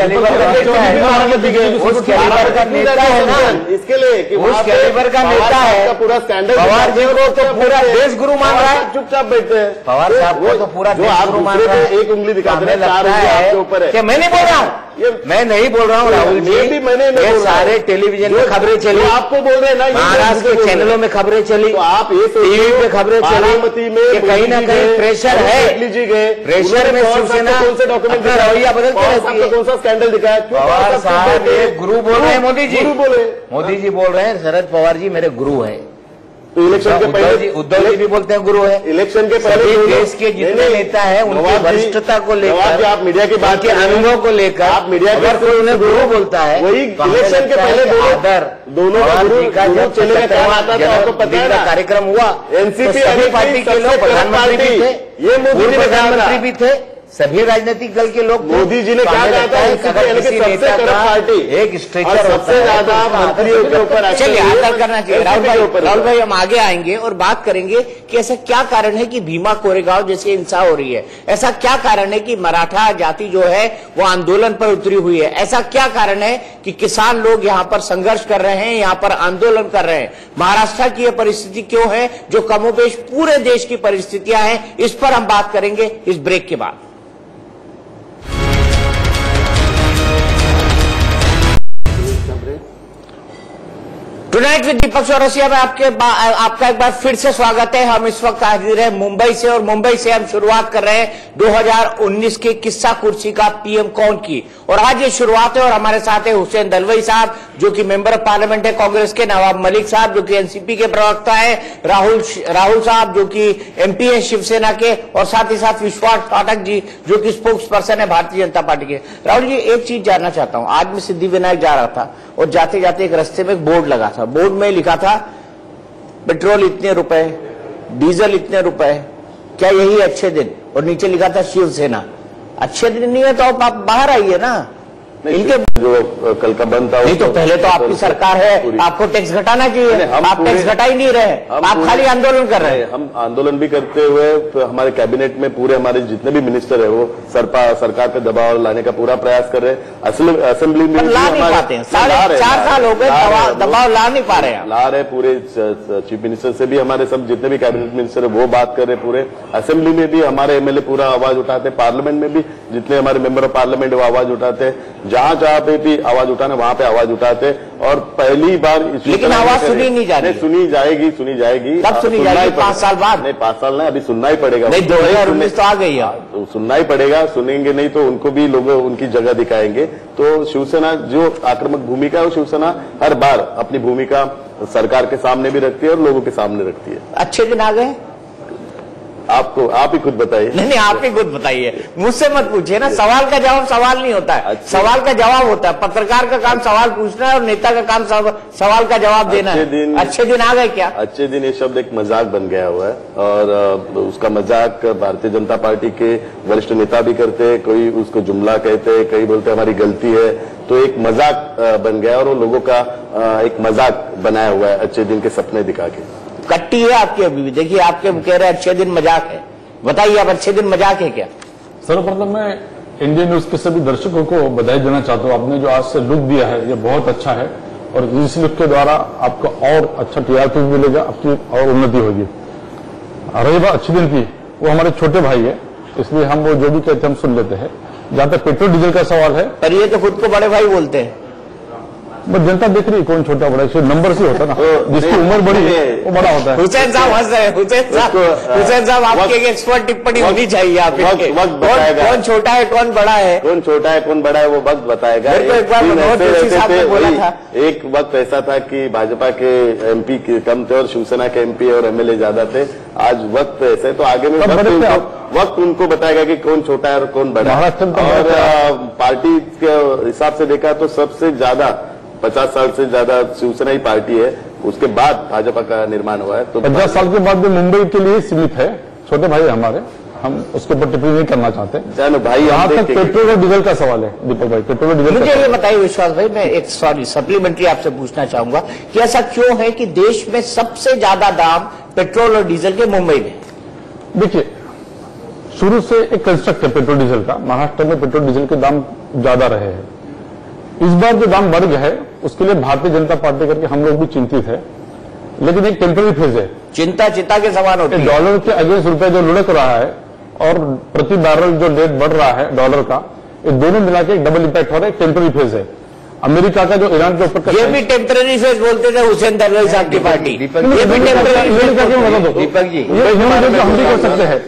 Speaker 4: नेता है ना,
Speaker 5: इसके लिए कि
Speaker 4: उस कैलिबर का नेता है।
Speaker 5: पूरा स्टैंडर्ड
Speaker 4: पवार जी को तो पूरा देश गुरु मान रहा है,
Speaker 5: चुपचाप बैठे हैं।
Speaker 4: पवार साहब को तो पूरा देश गुरु मान रहा है।
Speaker 5: एक उंगली दिखाते हैं,
Speaker 4: लगता है
Speaker 5: ऊपर है
Speaker 4: कि मैं नहीं बोल रहा हूँ, मैं नहीं बोल रहा हूँ राहुल जी, ये सारे टेलीविजन में खबरें चली,
Speaker 5: आपको बोल रहे हैं ना,
Speaker 4: महाराष्ट्र के चैनलों में खबरें चली,
Speaker 5: तो आप ये
Speaker 4: टीवी पे खबरें चली कि कहीं ना कहीं प्रेशर है,
Speaker 5: लीजिए गए
Speaker 4: प्रेशर में शिवसेना
Speaker 5: कौन से डॉक्यूमेंट
Speaker 4: रवैया बदलते रहती है।
Speaker 5: कौन सा स्कैंडल दिखाया?
Speaker 4: पवार साहब ये गुरु बोल रहे हैं, मोदी जी
Speaker 5: गुरु बोले,
Speaker 4: मोदी जी बोल रहे हैं शरद पवार जी मेरे गुरु है।
Speaker 5: तो इलेक्शन के पहले
Speaker 4: उद्धव जी भी बोलते हैं गुरु है।
Speaker 5: इलेक्शन के पहले
Speaker 4: देश के जितने नेता हैं उनकी वरिष्ठता को लेकर,
Speaker 5: आप मीडिया की बात
Speaker 4: के अनुभव को लेकर,
Speaker 5: आप मीडिया
Speaker 4: अगर कोई उन्हें गुरु बोलता है,
Speaker 5: वही इलेक्शन के पहले दोनों का जब चलेगा आपको पता है ना,
Speaker 4: कार्यक्रम हुआ,
Speaker 5: एनसीपी
Speaker 4: सभी पार्टी के लोग प्रधानमंत्री भी थे,
Speaker 5: ये मोदी जी
Speaker 4: प्रधानमंत्री भी थे, सभी राजनीतिक दल के लोग।
Speaker 5: मोदी जी ने क्या कहा था, सबसे करप्ट पार्टी
Speaker 4: एक स्ट्रेचर
Speaker 5: सबसे ज्यादा मंत्रियों के ऊपर।
Speaker 1: चलिए आदर करना चाहिए राहुल भाई, हम आगे आएंगे और बात करेंगे कि ऐसा क्या कारण है कि भीमा कोरेगांव जैसी हिंसा हो रही है, ऐसा क्या कारण है कि मराठा जाति जो है वो आंदोलन पर उतरी हुई है, ऐसा क्या कारण है कि किसान लोग यहाँ पर संघर्ष कर रहे हैं, यहाँ पर आंदोलन कर रहे हैं। महाराष्ट्र की यह परिस्थिति क्यों है जो कमोबेश पूरे देश की परिस्थितियां हैं, इस पर हम बात करेंगे इस ब्रेक के बाद। टुनाइट विद दीपक चौरसिया में आपका एक बार फिर से स्वागत है। हम इस वक्त हाजिर हैं मुंबई से और मुंबई से हम शुरुआत कर रहे हैं 2019 के किस्सा कुर्सी का पीएम कौन की, और आज ये शुरुआत है और हमारे साथ है हुसैन दलवाई साहब जो कि मेंबर ऑफ पार्लियामेंट है कांग्रेस के, नवाब मलिक साहब जो कि एनसीपी के प्रवक्ता है, राहुल साहब जो कि एमपी है शिवसेना के, और साथ ही साथ विश्वास पाठक जी जो कि स्पोक्स पर्सन है भारतीय जनता पार्टी के। राहुल जी, एक चीज जानना चाहता हूं, आज मैं सिद्धिविनायक जा रहा था और जाते जाते एक रास्ते में एक बोर्ड लगा था, बोर्ड में लिखा था पेट्रोल इतने रुपए, डीजल इतने रुपए, क्या यही अच्छे दिन, और नीचे लिखा था शिवसेना। अच्छे दिन नहीं है तो आप बाहर आइए ना, इनके
Speaker 5: जो कल का बंद था
Speaker 1: नहीं तो पहले तो आपकी सरकार है, आपको टैक्स घटाना चाहिए, आप टैक्स घटा ही नहीं रहे, आप खाली आंदोलन कर रहे हैं।
Speaker 5: हम आंदोलन भी करते हुए हमारे कैबिनेट में पूरे हमारे जितने भी मिनिस्टर है वो सरकार पे दबाव लाने का पूरा प्रयास कर रहे हैं। असेंबली में
Speaker 1: ला नहीं पाते हैं, 4.5 साल हो गए दबाव ला नहीं पा रहे हैं,
Speaker 5: ला रहे पूरे चीफ मिनिस्टर से भी हमारे सब जितने भी कैबिनेट मिनिस्टर है वो बात कर रहे, पूरे असेंबली में भी हमारे एमएलए पूरा आवाज उठाते, पार्लियामेंट में भी जितने हमारे मेंबर ऑफ पार्लियामेंट वो आवाज उठाते, जहां जहां पे भी आवाज उठाना वहां पे आवाज उठाते, और पहली बार
Speaker 1: लेकिन आवाज सुनी नहीं जा रही।
Speaker 5: सुनी जाएगी
Speaker 1: कब सुनी जाएगी? 5 साल बाद?
Speaker 5: नहीं 5 साल नहीं, अभी सुनना ही पड़ेगा।
Speaker 1: नहीं 2019 तो आ गई है,
Speaker 5: तो सुनना ही पड़ेगा, सुनेंगे नहीं तो उनको भी लोग उनकी जगह दिखाएंगे। तो शिवसेना जो आक्रामक भूमिका है वो शिवसेना हर बार अपनी भूमिका सरकार के सामने भी रखती है और लोगों के सामने रखती है।
Speaker 1: अच्छे दिन आ गए?
Speaker 5: आप ही खुद बताइए।
Speaker 1: नहीं आप ही खुद बताइए, मुझसे मत पूछिए ना, सवाल का जवाब सवाल नहीं होता है, सवाल का जवाब होता है। पत्रकार का काम सवाल पूछना है और नेता का काम सवाल का जवाब देना है। अच्छे दिन आ गए क्या?
Speaker 5: अच्छे दिन ये शब्द एक मजाक बन गया हुआ है और उसका मजाक भारतीय जनता पार्टी के वरिष्ठ नेता भी करते हैं, कोई उसको जुमला कहते हैं, कई बोलते हमारी गलती है, तो एक मजाक बन गया और वो लोगों का एक मजाक बनाया हुआ है अच्छे दिन के सपने दिखा के।
Speaker 1: कट्टी है आपकी अभी भी, देखिए आपके कह रहे हैं अच्छे दिन मजाक है, बताइए आप अच्छे दिन मजाक है क्या?
Speaker 2: सर्वप्रथम मैं इंडियन न्यूज के सभी दर्शकों को बधाई देना चाहता हूँ। आपने जो आज से लुक दिया है ये बहुत अच्छा है और इस लुक के द्वारा आपको और अच्छा टीआरपी मिलेगा, आपकी और उन्नति होगी। रही बात अच्छे दिन की, वो हमारे छोटे भाई है, इसलिए हम वो जो भी कहते हैं हम सुन लेते हैं। जहां तक पेट्रोल डीजल का सवाल है,
Speaker 1: पर ये तो खुद को बड़े भाई बोलते हैं।
Speaker 2: बस जनता देख रही है कौन छोटा बड़ा, इसलिए नंबर से होता है ना, जिसकी उम्र बड़ी है वो बड़ा होता है।
Speaker 1: हुसैन साहब हंस रहे हैं, हुसैन साहब आपकी एक एक्सपर्ट टिप्पणी होनी चाहिए आप इनके। कौन छोटा है कौन बड़ा है,
Speaker 5: कौन छोटा है कौन बड़ा है वो वक्त बताएगा।
Speaker 1: एक बार मनोहर जोशी साहब ने बोला था,
Speaker 5: एक वक्त ऐसा था कि भाजपा के एमपी कम थे और शिवसेना के एमपी और एमएलए ज्यादा थे। आज वक्त ऐसे तो आगे में वक्त उनको बताएगा कि कौन छोटा है और कौन बड़ा है। और पार्टी के हिसाब से देखा तो सबसे ज्यादा 50 साल से ज्यादा शिवसेना ही पार्टी है, उसके बाद भाजपा का निर्माण हुआ है। तो
Speaker 2: 50 साल के बाद भी मुंबई के लिए सीमित है, छोटे भाई हमारे, हम उसके ऊपर टिप्पणी नहीं करना चाहते।
Speaker 5: चलो भाई,
Speaker 2: यहाँ तक पेट्रोल और डीजल का सवाल है दीपक भाई, पेट्रोल और डीजल।
Speaker 1: मुझे ये बताइए विश्वास भाई, मैं एक सप्लीमेंट्री आपसे पूछना चाहूंगा कि ऐसा क्यों है कि देश में सबसे ज्यादा दाम पेट्रोल और डीजल के मुंबई में?
Speaker 2: देखिए, शुरू से एक कंस्ट्रक्ट है पेट्रोल डीजल का, महाराष्ट्र में पेट्रोल डीजल के दाम ज्यादा रहे हैं। इस बार जो दाम बढ़ गया है उसके लिए भारतीय जनता पार्टी करके हम लोग भी चिंतित है, लेकिन एक टेम्पररी फेज है।
Speaker 1: चिंता चिता के समान होती है।
Speaker 2: डॉलर के अगेंस्ट रुपए जो लुढ़क रहा है और प्रति बैरल जो रेट बढ़ रहा है डॉलर का, ये दोनों मिलाकर एक डबल इम्पैक्ट हो रहा है, टेम्पररी फेज है। अमेरिका का जो ईरान के ऊपर,
Speaker 1: ये भी टेम्पररी फेज बोलते थे हुसैन दरवेल साहब की पार्टी, ये भी टेम्पररी।
Speaker 2: दीपक जी, हम भी कर सकते हैं।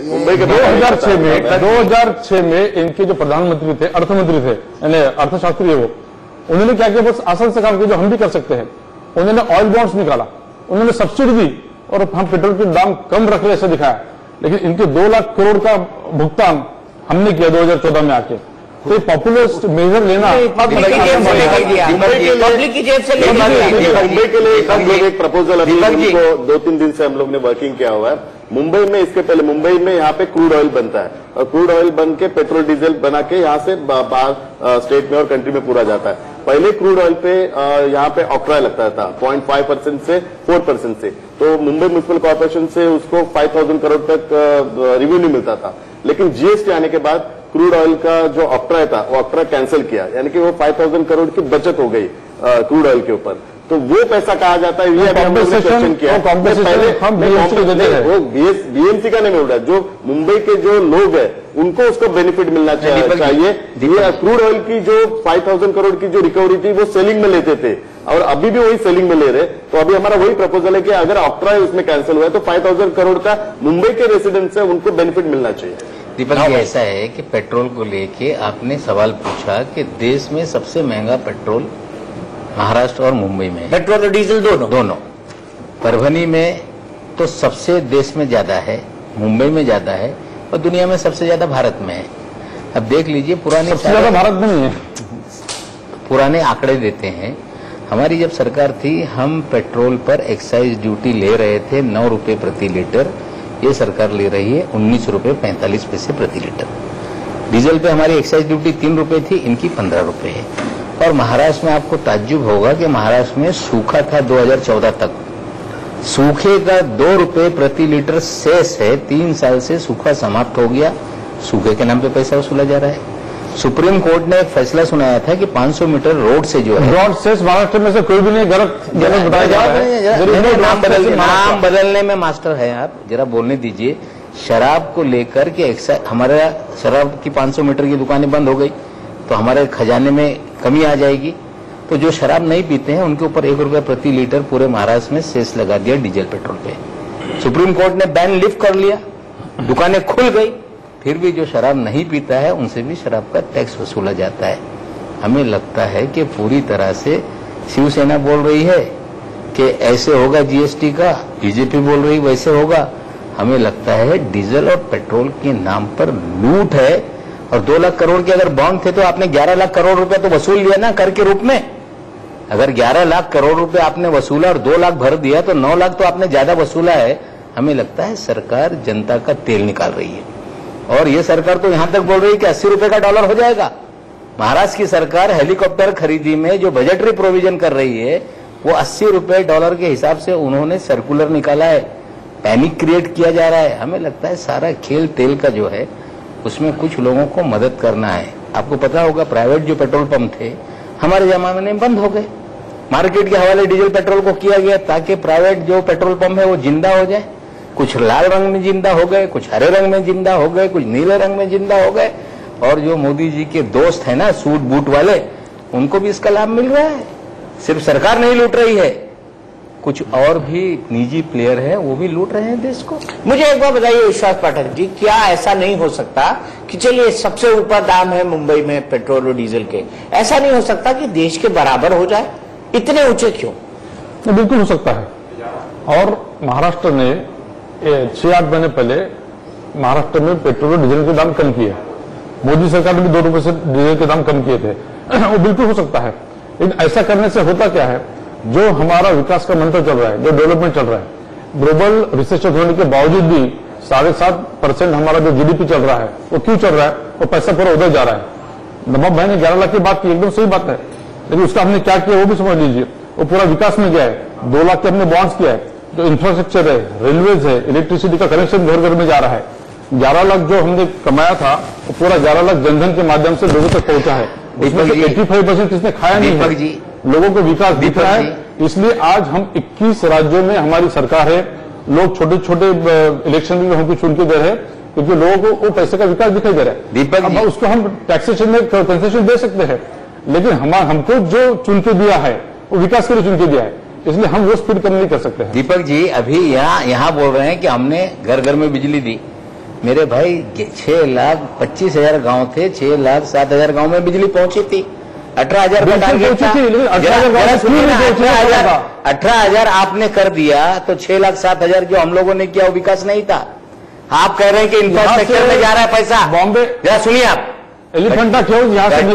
Speaker 2: 2006 में इनके जो प्रधानमंत्री थे, अर्थमंत्री थे, यानी अर्थशास्त्री है वो, उन्होंने क्या किया, बस आसान से काम किया जो हम भी कर सकते हैं। उन्होंने ऑयल बॉन्ड्स निकाला, उन्होंने सब्सिडी दी और हम पेट्रोल के दाम कम रख रहे ऐसे दिखाया, लेकिन इनके 2 लाख करोड़ का भुगतान हमने किया 2014 में आके। तो ये पॉपुलिस्ट मेजर लेना
Speaker 1: पब्लिक की जेब से लेकर दिया, पब्लिक की जेब से लेकर दिया।
Speaker 5: मुंबई के लिए हम लोग एक प्रपोजल अभी 2-3 दिन से हम लोग ने वर्किंग किया हुआ है। मुंबई में, इसके पहले मुंबई में यहाँ पे क्रूड ऑयल बनता है और क्रूड ऑयल बन के पेट्रोल डीजल बना के यहाँ से बाहर स्टेट में और कंट्री में पूरा जाता है। पहले क्रूड ऑयल पे यहाँ पे ऑक्ट्राय लगता था 0.5% से 4% से, तो मुंबई म्युनिसिपल कॉर्पोरेशन से उसको 5000 करोड़ तक रेवेन्यू मिलता था। लेकिन जीएसटी आने के बाद क्रूड ऑयल का जो ऑक्ट्राय था वो ऑक्ट्राय कैंसिल किया, यानी कि वो 5000 करोड़ की बचत हो गई क्रूड ऑयल के ऊपर। तो वो पैसा कहा जाता है, ये अभी हम लोगों ने क्वेश्चन किया। वो बीएमसी का नहीं मिल रहा है, जो मुंबई के जो लोग हैं उनको उसको बेनिफिट मिलना चाहिए। ये क्रूड ऑयल की जो 5000 करोड़ की जो रिकवरी थी वो सेलिंग में लेते थे और अभी भी वही सेलिंग में ले रहे। तो अभी हमारा वही प्रपोजल है कि अगर ऑक्ट्राय उसमें कैंसिल हुआ है तो 5000 करोड़ का मुंबई के रेसिडेंट्स है उनको बेनिफिट मिलना चाहिए।
Speaker 4: दीपक जी, ऐसा है कि पेट्रोल को लेके आपने सवाल पूछा कि देश में सबसे महंगा पेट्रोल महाराष्ट्र और मुंबई में,
Speaker 1: पेट्रोल और डीजल दोनों।
Speaker 4: परभनी में तो सबसे देश में ज्यादा है, मुंबई में ज्यादा है और दुनिया में सबसे ज्यादा भारत में है। अब देख लीजिए,
Speaker 2: सबसे ज्यादा भारत में नहीं है,
Speaker 4: पुराने आंकड़े देते हैं। हमारी जब सरकार थी हम पेट्रोल पर एक्साइज ड्यूटी ले रहे थे 9 रुपए प्रति लीटर, ये सरकार ले रही है 19 रुपए 45 पैसे प्रति लीटर। डीजल पे हमारी एक्साइज ड्यूटी 3 रुपए थी, इनकी 15 रुपए है। और महाराष्ट्र में आपको ताज्जुब होगा कि महाराष्ट्र में सूखा था 2014 तक, सूखे का 2 रुपए प्रति लीटर शेष है। 3 साल से सूखा समाप्त हो गया, सूखे के नाम पे पैसा वसूला जा रहा है। सुप्रीम कोर्ट ने एक फैसला सुनाया था कि 500 मीटर रोड से जो है
Speaker 2: ब्रॉड शेष महाराष्ट्र में से कोई भी नहीं, गलत बताया जा रहा है।
Speaker 4: नाम बदलने में मास्टर है आप, जरा बोलने दीजिए। शराब को लेकर के हमारा शराब की 500 मीटर की दुकानें बंद हो गई तो हमारे खजाने में कमी आ जाएगी। तो जो शराब नहीं पीते हैं उनके ऊपर 1 रुपया प्रति लीटर पूरे महाराष्ट्र में सेस लगा दिया डीजल पेट्रोल पे। सुप्रीम कोर्ट ने बैन लिफ्ट कर लिया, दुकानें खुल गई, फिर भी जो शराब नहीं पीता है उनसे भी शराब का टैक्स वसूला जाता है। हमें लगता है कि पूरी तरह से शिवसेना बोल रही है कि ऐसे होगा जीएसटी का, बीजेपी बोल रही वैसे होगा। हमें लगता है डीजल और पेट्रोल के नाम पर लूट है। और 2 लाख करोड़ के अगर बॉन्ड थे तो आपने 11 लाख करोड़ रुपए तो वसूल लिया ना कर के रूप में। अगर 11 लाख करोड़ रुपए आपने वसूला और 2 लाख भर दिया तो 9 लाख तो आपने ज्यादा वसूला है। हमें लगता है सरकार जनता का तेल निकाल रही है। और ये सरकार तो यहां तक बोल रही है कि 80 रुपए का डॉलर हो जाएगा। महाराष्ट्र की सरकार हेलीकॉप्टर खरीदी में जो बजटरी प्रोविजन कर रही है वो 80 रुपए डॉलर के हिसाब से उन्होंने सर्कुलर निकाला है। पैनिक क्रिएट किया जा रहा है। हमें लगता है सारा खेल तेल का जो है उसमें कुछ लोगों को मदद करना है। आपको पता होगा प्राइवेट जो पेट्रोल पंप थे हमारे जमाने में बंद हो गए, मार्केट के हवाले डीजल पेट्रोल को किया गया ताकि प्राइवेट जो पेट्रोल पंप है वो जिंदा हो जाए। कुछ लाल रंग में जिंदा हो गए, कुछ हरे रंग में जिंदा हो गए, कुछ नीले रंग में जिंदा हो गए। और जो मोदी जी के दोस्त है ना सूट बूट वाले, उनको भी इसका लाभ मिल रहा है। सिर्फ सरकार नहीं लूट रही है, कुछ और भी निजी प्लेयर है वो भी लूट रहे हैं देश को।
Speaker 1: मुझे एक बार बताइए विश्वास पाठक जी, क्या ऐसा नहीं हो सकता कि चलिए सबसे ऊपर दाम है मुंबई में पेट्रोल और डीजल के, ऐसा नहीं हो सकता कि देश के बराबर हो जाए? इतने ऊंचे क्यों?
Speaker 2: तो बिल्कुल हो सकता है। और महाराष्ट्र ने 6-8 महीने पहले महाराष्ट्र में पेट्रोल और डीजल के दाम कम किए। मोदी सरकार ने भी 2 रुपए से डीजल के दाम कम किए थे। वो बिल्कुल हो सकता है। लेकिन ऐसा करने से होता क्या है, जो हमारा विकास का मंत्र चल रहा है, जो डेवलपमेंट चल रहा है, ग्लोबल रिसेशन होने के बावजूद भी 7.5% हमारा जो जीडीपी चल रहा है वो क्यों चल रहा है? वो पैसा पूरा उधर जा रहा है। नवाब भाई ने 11 लाख की बात की, एकदम सही बात है, लेकिन उसका हमने क्या किया वो भी समझ लीजिए। वो पूरा विकास में गया है। 2 लाख के हमने बॉन्ड्स किया है। जो इंफ्रास्ट्रक्चर है, रेलवेज है, इलेक्ट्रिसिटी का कनेक्शन घर घर में जा रहा है। 11 लाख जो हमने कमाया था वो पूरा 11 लाख जनधन के माध्यम से लोगों तक पहुंचा है। उसमें से 85% किसने खाया नहीं है। लोगों को विकास दिख रहा है। इसलिए आज हम 21 राज्यों में हमारी सरकार है। लोग छोटे छोटे इलेक्शन में हमको चुन के दे रहे हैं क्योंकि लोगों को वो पैसे का विकास दिखाई दे रहा है।
Speaker 4: दीपक जी,
Speaker 2: उसको हम टैक्सेशन में कंसेशन दे सकते हैं, लेकिन हमको जो चुन के दिया है वो विकास के लिए चुन के दिया है, इसलिए हम वो स्पीड कम नहीं कर सकते हैं।
Speaker 4: दीपक जी, अभी यहाँ बोल रहे हैं कि हमने घर घर में बिजली दी। मेरे भाई 6,25,000 गांव थे, 6,07,000 गांव में बिजली पहुंची थी। 18,000 का टारगेट था। 18,000 आपने कर दिया तो 6,07,000 जो हम लोगों ने किया वो विकास नहीं था। आप कह रहे हैं कि इंफ्रास्ट्रक्चर में जा रहा है पैसा।
Speaker 2: बॉम्बे
Speaker 4: जरा सुनिए आप,
Speaker 2: एलिफेंटा क्यों यहाँ से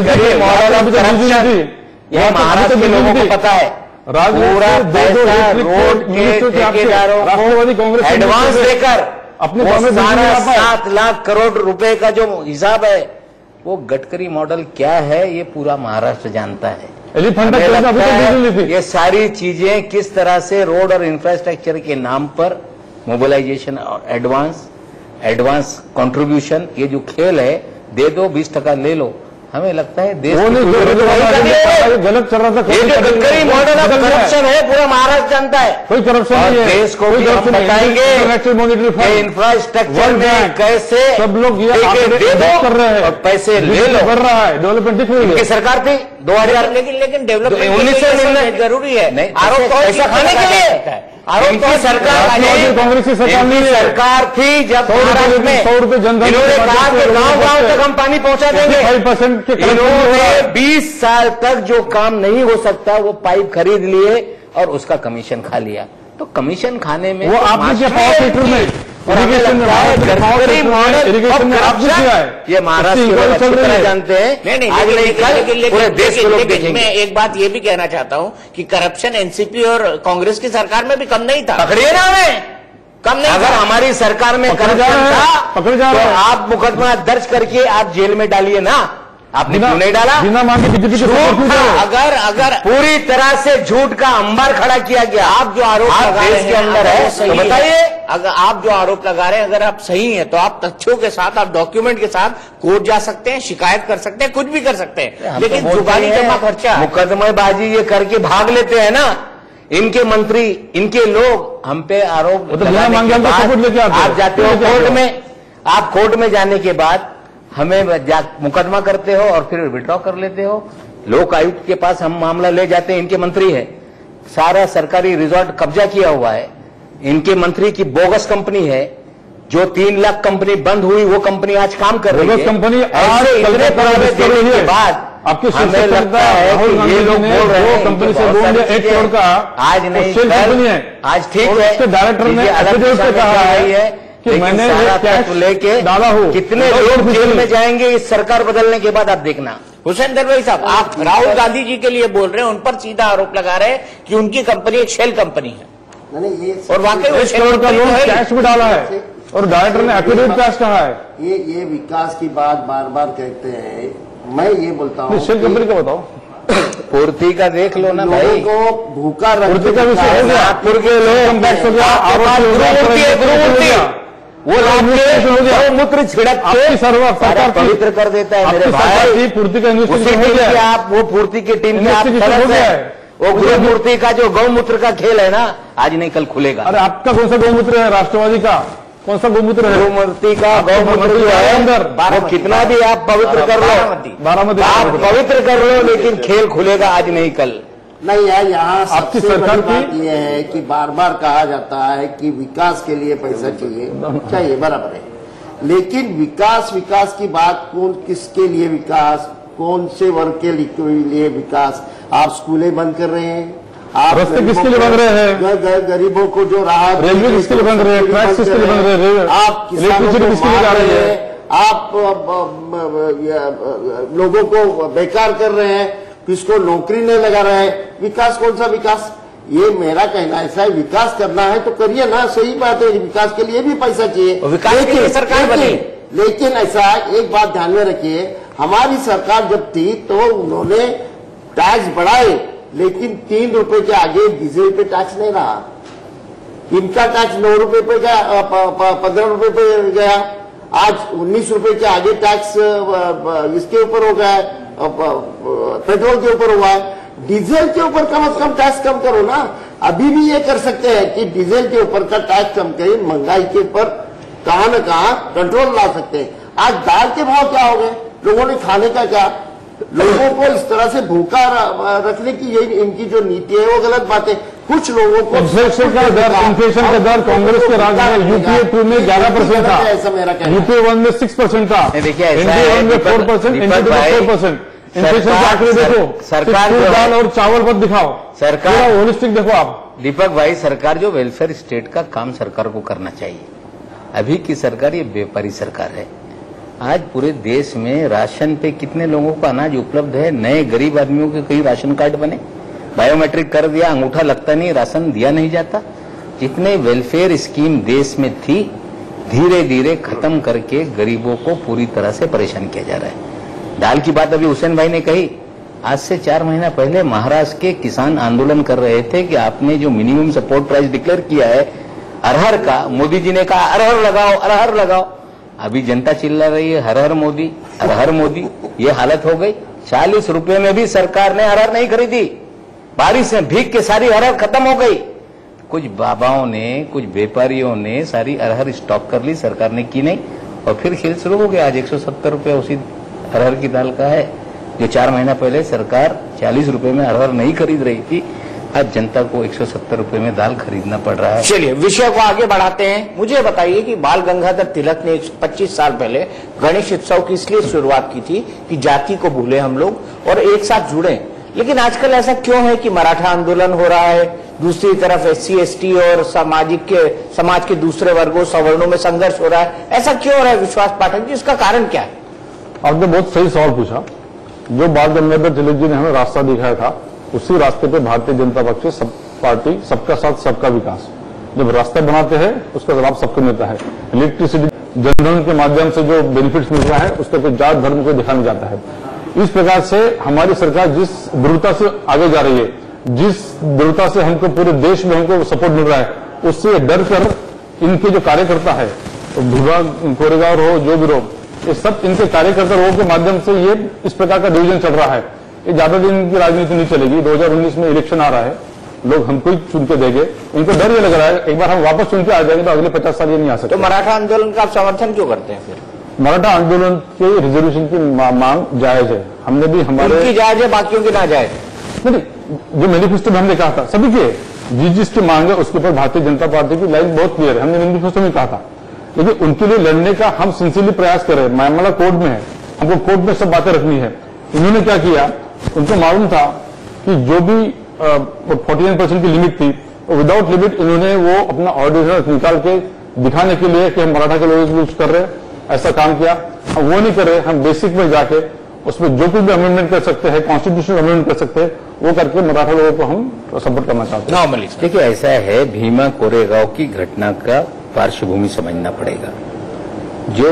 Speaker 4: यह महाराष्ट्र के लोगों को पता है। पूरा पैसा रोड के ठेकेदारों को एडवांस देकर अपने 7 लाख करोड़ रुपए का जो हिसाब है वो गडकरी मॉडल क्या है ये पूरा महाराष्ट्र जानता है। ये सारी चीजें किस तरह से रोड और इंफ्रास्ट्रक्चर के नाम पर मोबिलाइजेशन और एडवांस कंट्रीब्यूशन, ये जो खेल है, दे दो 20% ले लो, हमें लगता है देश
Speaker 2: गलत चल रहा था।
Speaker 4: ये जो गडकरी मॉडल ऑफ करप्शन है पूरा महाराष्ट्र जानता है।
Speaker 2: कोई करप्शन नहीं है।
Speaker 4: देश को भी हम बताएंगे इंफ्रास्ट्रक्चर में कैसे
Speaker 2: सब लोग
Speaker 4: कर रहे हैं और पैसे ले लो।
Speaker 2: कर रहा है, डेवलपमेंट दिख रही है।
Speaker 4: सरकार थी 2000,
Speaker 1: लेकिन डेवलपमेंट
Speaker 4: 1999
Speaker 1: जरूरी है।
Speaker 4: नहीं, आरोप पैसा खाने के लिए आरोप सरकार
Speaker 2: कांग्रेस की
Speaker 4: सरकार थी जब महाराष्ट्र में
Speaker 2: 100 रुपए जनधन
Speaker 4: इन्होंने कहा कि गांव-गांव तक हम पानी पहुंचा देंगे।
Speaker 2: 5% के
Speaker 4: इन्होंने 20 साल तक जो काम नहीं हो सकता वो पाइप खरीद लिए और उसका कमीशन खा लिया। तो कमीशन खाने में
Speaker 2: वो आपने पावर सेक्टर में इरिगेशन में
Speaker 4: ये महाराष्ट्र के लोग अच्छी तरह जानते हैं।
Speaker 1: लेकिन मैं एक बात ये भी कहना चाहता हूँ कि करप्शन एनसीपी और कांग्रेस की सरकार में भी कम नहीं था।
Speaker 4: पकड़िए ना हमें, कम नहीं। अगर हमारी सरकार में करप्शन था तो आप मुकदमा दर्ज करके आप जेल में डालिए ना। आपने क्यों नहीं डाला?
Speaker 2: बिना मांगे बीजेपी
Speaker 4: अगर पूरी तरह से झूठ का अंबार खड़ा किया गया। आप जो आरोप लगा रहे हैं के अंदर है तो बताइए,
Speaker 1: अगर आप जो आरोप लगा रहे हैं अगर आप सही हैं तो आप तथ्यों के साथ, आप डॉक्यूमेंट के साथ कोर्ट जा सकते हैं, शिकायत कर सकते हैं, कुछ भी कर सकते हैं, लेकिन जुबानी जमा खर्चा
Speaker 4: मुकदमेबाजी ये करके भाग लेते हैं ना इनके मंत्री, इनके लोग हम पे आरोप आप जाते हो कोर्ट में, आप कोर्ट में जाने के बाद हमें मुकदमा करते हो और फिर विड्रॉ कर लेते हो। लोक आयुक्त के पास हम मामला ले जाते हैं, इनके मंत्री है, सारा सरकारी रिजॉर्ट कब्जा किया हुआ है, इनके मंत्री की बोगस कंपनी है, जो 3 लाख कंपनी बंद हुई वो कंपनी आज काम कर रही है।
Speaker 2: कंपनी
Speaker 4: ऐसे इतने पुराने देने के बाद
Speaker 2: आपके
Speaker 4: हमें लगता है कि ये लोग बोल रहे हैं
Speaker 2: कंपनी से लोन लिया 1 करोड़ का,
Speaker 4: आज नहीं
Speaker 2: कंपनी है,
Speaker 4: आज ठीक है।
Speaker 2: डायरेक्टर ने कहा है कि मैंने कैश
Speaker 4: लेके
Speaker 2: डाला हूं।
Speaker 4: कितने लोग जेल में जाएंगे इस सरकार बदलने के बाद आप देखना।
Speaker 1: हुसैन दरबारी साहब, आप राहुल गांधी जी के लिए बोल रहे हैं, उन पर सीधा आरोप लगा रहे हैं कि उनकी कंपनी एक शेल कंपनी है।
Speaker 3: नहीं,
Speaker 1: और वाकई
Speaker 2: 1 करोड़ का लोन कैश में डाला है और डायरेक्टर ने एफिडेविट कैश कहा है।
Speaker 3: ये विकास की बात बार बार कहते हैं। मैं ये बोलता हूँ
Speaker 2: शेल कंपनी का बताओ,
Speaker 4: पूर्ति का देख लो ना
Speaker 3: लोगों
Speaker 4: भाई,
Speaker 3: को भूखा रख
Speaker 2: पूर्ति का विषय हो गया,
Speaker 4: नागपुर के लोग
Speaker 2: टैक्स हो गया, आरोप
Speaker 4: वो गौमूत्र छिड़क
Speaker 2: आपकी सरकार
Speaker 4: पवित्र कर देता है मेरे भाई।
Speaker 2: पूर्ति का
Speaker 4: उसी
Speaker 2: इन्वेस्टिगेशन हो
Speaker 4: टीम के
Speaker 2: गया,
Speaker 4: आप, वो पूर्ति की टीम के आप
Speaker 2: इन्वेस्टिगेशन हो
Speaker 4: तरफ
Speaker 2: गया
Speaker 4: है।
Speaker 2: है।
Speaker 4: वो गौमूत्र का जो गौमूत्र का खेल है ना, आज नहीं कल खुलेगा।
Speaker 2: अरे आपका कौन सा गौमूत्र है? राष्ट्रवादी का कौन सा गौमूत्र है?
Speaker 4: गौमूर्ति का गौमूत्र जो है
Speaker 2: अंदर
Speaker 4: वो कितना भी आप पवित्र कर लो,
Speaker 2: बारामती
Speaker 4: आप पवित्र कर लो, लेकिन खेल खुलेगा आज नहीं कल।
Speaker 3: नहीं है। यहाँ
Speaker 2: आपकी
Speaker 3: सबसे
Speaker 2: सरकार
Speaker 3: बड़ी बात यह है कि बार बार कहा जाता है कि विकास के लिए पैसा चाहिए बराबर है, लेकिन विकास की बात कौन, किसके लिए विकास, कौन से वर्ग के लिए विकास? आप स्कूलें बंद कर रहे हैं, आप
Speaker 2: रास्ते किसके लिए बन रहे हैं?
Speaker 3: गरीबों को जो राहत,
Speaker 2: रेलवे किसके लिए बन रहे हैं? ट्रैक्स किसके लिए बन रहे हैं?
Speaker 3: आप
Speaker 2: इलेक्ट्रिसिटी किसके लिए जा रही है?
Speaker 3: आप लोगों को बेकार कर रहे हैं, किसको नौकरी नहीं लगा रहे हैं। विकास कौन सा विकास? ये मेरा कहना ऐसा है, विकास करना है तो करिए ना, सही बात है, विकास के लिए भी पैसा चाहिए,
Speaker 1: विकास के लिए सरकार बनी।
Speaker 3: लेकिन ऐसा एक बात ध्यान में रखिए, हमारी सरकार जब थी तो उन्होंने टैक्स बढ़ाए, लेकिन 3 रुपए के आगे डीजल पे टैक्स नहीं रहा। इनका टैक्स 9 रुपए पे गया, 15 रुपए पे गया, आज 19 रुपए के आगे टैक्स इसके ऊपर हो गया है, पेट्रोल के ऊपर हुआ है। डीजल के ऊपर कम से कम टैक्स कम करो ना। अभी भी ये कर सकते हैं कि डीजल के ऊपर का टैक्स कम करें, महंगाई के ऊपर कहां न कहां कंट्रोल ला सकते हैं। आज दाल के भाव क्या हो गए, लोगों ने खाने का क्या, लोगों को इस तरह से भूखा रखने की यही इनकी जो नीति है वो गलत बात है। कुछ लोगों को
Speaker 2: इन्फ्लेशन का दर कांग्रेस के राज में यूपीए 2 में 11% था,
Speaker 3: ऐसा मेरा कहना है।
Speaker 2: यूपीए 1 में 6% था,
Speaker 4: देखिए
Speaker 2: एनडीए 1 में 4%, एनडीए 4%। इन्फ्लेशन के आंकड़े देखो,
Speaker 4: सरकार
Speaker 2: दाल और चावल पर दिखाओ,
Speaker 4: सरकार
Speaker 2: होलिस्टिक देखो आप।
Speaker 4: दीपक भाई, सरकार जो वेलफेयर स्टेट का काम सरकार को करना चाहिए। अभी की सरकार ये व्यापारी सरकार है। आज पूरे देश में राशन पे कितने लोगों को अनाज उपलब्ध है, नए गरीब आदमियों के कई राशन कार्ड बने, बायोमेट्रिक कर दिया, अंगूठा लगता नहीं, राशन दिया नहीं जाता। जितने वेलफेयर स्कीम देश में थी, धीरे धीरे खत्म करके गरीबों को पूरी तरह से परेशान किया जा रहा है। दाल की बात अभी हुसैन भाई ने कही, आज से 4 महीना पहले महाराष्ट्र के किसान आंदोलन कर रहे थे कि आपने जो मिनिमम सपोर्ट प्राइस डिक्लेयर किया है अरहर का, मोदी जी ने कहा अरहर लगाओ, अरहर लगाओ। अभी जनता चिल्ला रही है हर हर मोदी, अरहर मोदी। ये हालत हो गई। 40 रुपए में भी सरकार ने अरहर नहीं खरीदी, बारिश में भीग के सारी अरहर खत्म हो गई। कुछ बाबाओं ने, कुछ व्यापारियों ने सारी अरहर स्टॉक कर ली, सरकार ने की नहीं, और फिर खेल शुरू हो गया। आज 170 रुपये उसी अरहर की दाल का है, जो 4 महीना पहले सरकार 40 रुपए में अरहर नहीं खरीद रही थी। आज जनता को 170 रुपए में दाल खरीदना पड़ रहा है।
Speaker 1: चलिए विषय को आगे बढ़ाते हैं। मुझे बताइए कि बाल गंगाधर तिलक ने 25 साल पहले गणेश उत्सव की इसलिए शुरुआत की थी कि जाति को भूले हम लोग और एक साथ जुड़े। लेकिन आजकल ऐसा क्यों है कि मराठा आंदोलन हो रहा है, दूसरी तरफ SC ST और समाज के दूसरे वर्गों सवर्णों में संघर्ष हो रहा है? ऐसा क्यों हो रहा है विश्वास पाठक जी, इसका कारण क्या है?
Speaker 2: आपने बहुत सही सवाल पूछा। जो बाल गंगाधर तिलक जी ने हमें रास्ता दिखाया था, उसी रास्ते पे भारतीय जनता पक्ष सब पार्टी सबका साथ सबका विकास जब रास्ता बनाते हैं उसका जवाब सबको मिलता है। इलेक्ट्रिसिटी जनधन के माध्यम से जो बेनिफिट्स मिल रहा है उसके पे जात धर्म को दिखाने जाता है। इस प्रकार से हमारी सरकार जिस दृढ़ता से आगे जा रही है, जिस दृढ़ता से हमको पूरे देश में हमको सपोर्ट मिल रहा है, उससे डर कर इनके जो कार्यकर्ता है, भूरा कोरेगांव हो जो भी हो, ये सब इनके कार्यकर्ता लोगों के माध्यम से ये इस प्रकार का डिवीजन चल रहा है। ये ज्यादा दिन की राजनीति नहीं चलेगी। 2019 में इलेक्शन आ रहा है, लोग हमको ही चुन के देंगे। इनको डर ये लग रहा है एक बार हम वापस चुन के आ जाएंगे तो अगले 50 साल ये नहीं आ सकते।
Speaker 1: तो मराठा आंदोलन का आप समर्थन क्यों करते हैं फिर?
Speaker 2: मराठा आंदोलन के रिजर्वेशन की मांग जायज है। हमने भी हमारे
Speaker 1: जायज है, बाकियों की ना जायज
Speaker 2: नहीं, जो मैनिफेस्टो में हमने कहा था सभी के जिसकी मांग है उसके ऊपर भारतीय जनता पार्टी की लाइन बहुत क्लियर है। हमने मैनिफेस्टो में कहा था, लेकिन उनके लिए लड़ने का हम सिंसियरली प्रयास कर रहे हैं। मामला कोर्ट में है, हमको कोर्ट में सब बातें रखनी है। इन्होंने क्या किया, उनको मालूम था कि जो भी 49% की लिमिट थी, विदाउट लिमिट इन्होंने वो अपना ऑर्डिनेंस निकाल के दिखाने के लिए कि हम मराठा के लोगों को यूज कर रहे हैं, ऐसा काम किया। हम वो नहीं कर रहे, हम बेसिक में जाके उसमें जो कुछ भी अमेंडमेंट कर सकते हैं, कॉन्स्टिट्यूशनल अमेंडमेंट कर सकते हैं, वो करके मराठा लोगों को हम सपोर्ट करना चाहते हैं।
Speaker 1: नॉर्मली
Speaker 4: देखिए ऐसा है, भीमा कोरेगांव की घटना का पार्श्वभूमि समझना पड़ेगा। जो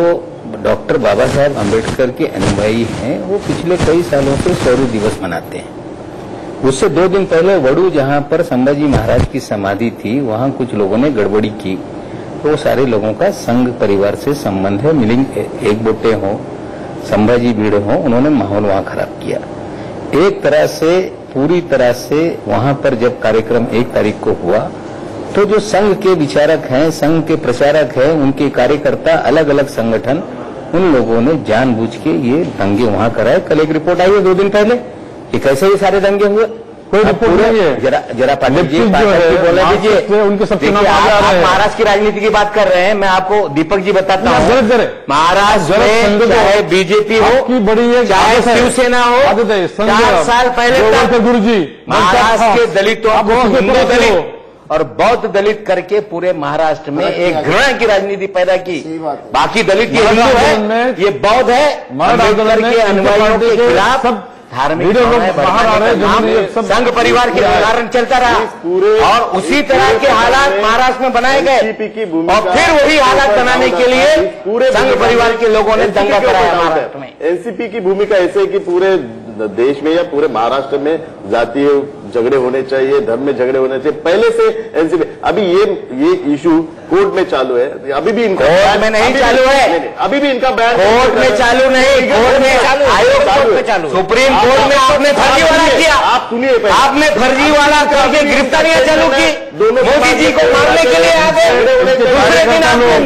Speaker 4: डॉक्टर बाबा साहेब अम्बेडकर के अनुयायी हैं, वो पिछले कई सालों से शौर्य दिवस मनाते हैं। उससे 2 दिन पहले वड़ू, जहां पर संभाजी महाराज की समाधि थी, वहां कुछ लोगों ने गड़बड़ी की। तो सारे लोगों का संघ परिवार से संबंध है, मिलिंग एक बोटे हो, संभाजी भीड़ हो, उन्होंने माहौल वहां खराब किया। एक तरह से पूरी तरह से वहां पर जब कार्यक्रम 1 तारीख को हुआ तो जो संघ के विचारक हैं, संघ के प्रचारक हैं, उनके कार्यकर्ता, अलग अलग संगठन, उन लोगों ने जानबूझ के ये दंगे वहां कराए। कल एक रिपोर्ट आई है 2 दिन पहले कि कैसे ये सारे दंगे हुए।
Speaker 2: कोई रिपोर्ट नहीं है।
Speaker 4: जरा पाटिल जी बोले दीजिए।
Speaker 2: उनके सबके
Speaker 4: देखिए,
Speaker 2: नाम आगे आ रहे
Speaker 4: आप
Speaker 2: हैं।
Speaker 4: महाराष्ट्र की राजनीति की बात कर रहे हैं, मैं आपको दीपक जी बताता हूँ। महाराष्ट्र में चाहे बीजेपी हो, चाहे शिवसेना हो, 4 साल पहले
Speaker 2: गुरु जी
Speaker 4: महाराष्ट्र के दलितों को हिंदू दलित और बौद्ध दलित करके पूरे महाराष्ट्र में एक घृणा की राजनीति पैदा की। बाकी दलित ये हिंदू है, ये बौद्ध है, अम्बेडकर के अनुयायियों के खिलाफ धार्मिक बाहर आ रहे हैं, संघ परिवार के कारण चलता रहा और उसी तरह के हालात महाराष्ट्र में बनाए गए और फिर वही हालात बनाने के लिए पूरे संघ परिवार के लोगों ने दंगा कराया महाराष्ट्र में।
Speaker 5: एनसीपी की भूमिका ऐसे है कि पूरे देश में या पूरे महाराष्ट्र में जातीय झगड़े होने चाहिए, धर्म में झगड़े होने चाहिए, पहले से एनसीपी। अभी ये इशू कोर्ट में चालू है, अभी भी इनका
Speaker 4: कोर्ट में नहीं चालू है,
Speaker 5: अभी भी इनका बयान
Speaker 4: कोर्ट में चालू नहीं, कोर्ट में चालू, आयोग कोर्ट में चालू, सुप्रीम कोर्ट में आपने फर्जीवाड़ा किया।
Speaker 5: आप सुनिए,
Speaker 4: आपने फर्जीवाड़ा करके गिरफ्तारियां चालू की, मोदी जी को मारने के लिए आ गए। दूसरे दिन आपने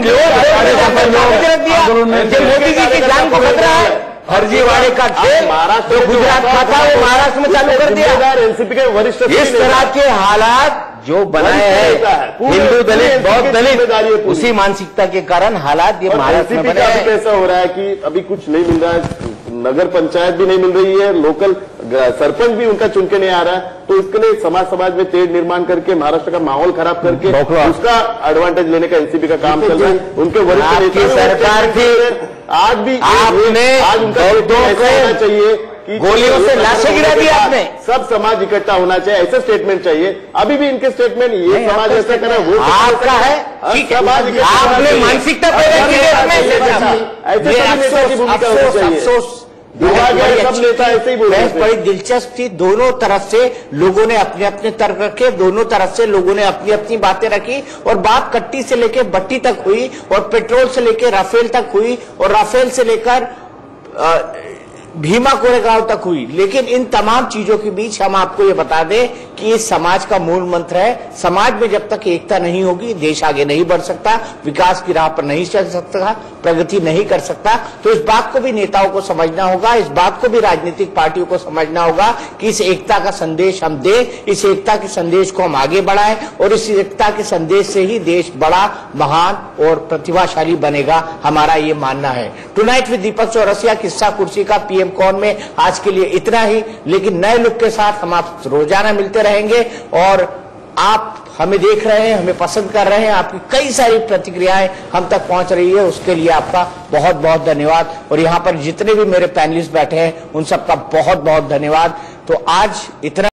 Speaker 4: रख दिया कि मोदी जी की जान को खतरा है। फर्जीवाड़े का खेल
Speaker 5: महाराष्ट्र
Speaker 4: जो गुजरात का था वो महाराष्ट्र में चालू कर दिया।
Speaker 5: एनसीपी के वरिष्ठ
Speaker 4: इस तरह के हालात जो बनाए हैं हिंदू दलित, बौद्ध दलित, उसी मानसिकता के कारण हालात ये महाराष्ट्र में बने हैं।
Speaker 5: ऐसा हो रहा है कि अभी कुछ नहीं मिल रहा है, नगर पंचायत भी नहीं मिल रही है, लोकल सरपंच भी उनका चुन के नहीं आ रहा है। तो इसके लिए समाज में तेज निर्माण करके महाराष्ट्र का माहौल खराब करके उसका एडवांटेज लेने का एनसीपी का काम चल रहा है। उनके वरिष्ठ नेता
Speaker 4: सरकार की
Speaker 5: आज भी
Speaker 4: आपने
Speaker 5: होना चाहिए कि
Speaker 4: गोलियों से लाशें गिरा दी आपने।
Speaker 5: सब समाज इकट्ठा होना चाहिए, ऐसे स्टेटमेंट चाहिए। अभी भी इनके स्टेटमेंट ये समाज ऐसा करे, वो
Speaker 4: आपका है,
Speaker 5: समाज
Speaker 4: आपने मानसिकता पैदा की
Speaker 5: अफसोस सब नेता ऐसे ही बोल रहे हैं।
Speaker 1: बड़ी दिलचस्प थी, दोनों तरफ से लोगों ने अपने अपने तर्क रखे, दोनों तरफ से लोगों ने अपनी अपनी बातें रखी और बात कट्टी से लेकर बट्टी तक हुई और पेट्रोल से लेकर राफेल तक हुई और राफेल से लेकर भीमा कोरेगांव तक हुई। लेकिन इन तमाम चीजों के बीच हम आपको ये बता दें कि ये समाज का मूल मंत्र है। समाज में जब तक एकता नहीं होगी देश आगे नहीं बढ़ सकता, विकास की राह पर नहीं चल सकता, प्रगति नहीं कर सकता। तो इस बात को भी नेताओं को समझना होगा, इस बात को भी राजनीतिक पार्टियों को समझना होगा कि इस एकता का संदेश हम दें, इस एकता के संदेश को हम आगे बढ़ाएं और इस एकता के संदेश से ही देश बड़ा, महान और प्रतिभाशाली बनेगा, हमारा ये मानना है। टुनाइट विद दीपक चौरसिया, किस्सा कुर्सी का पीएम कौन में आज के लिए इतना ही। लेकिन नए लुक के साथ हम आप रोजाना मिलते रहेंगे और आप हमें देख रहे हैं, हमें पसंद कर रहे हैं, आपकी कई सारी प्रतिक्रियाएं हम तक पहुंच रही है, उसके लिए आपका बहुत बहुत धन्यवाद। और यहां पर जितने भी मेरे पैनलिस्ट बैठे हैं उन सबका बहुत बहुत धन्यवाद। तो आज इतना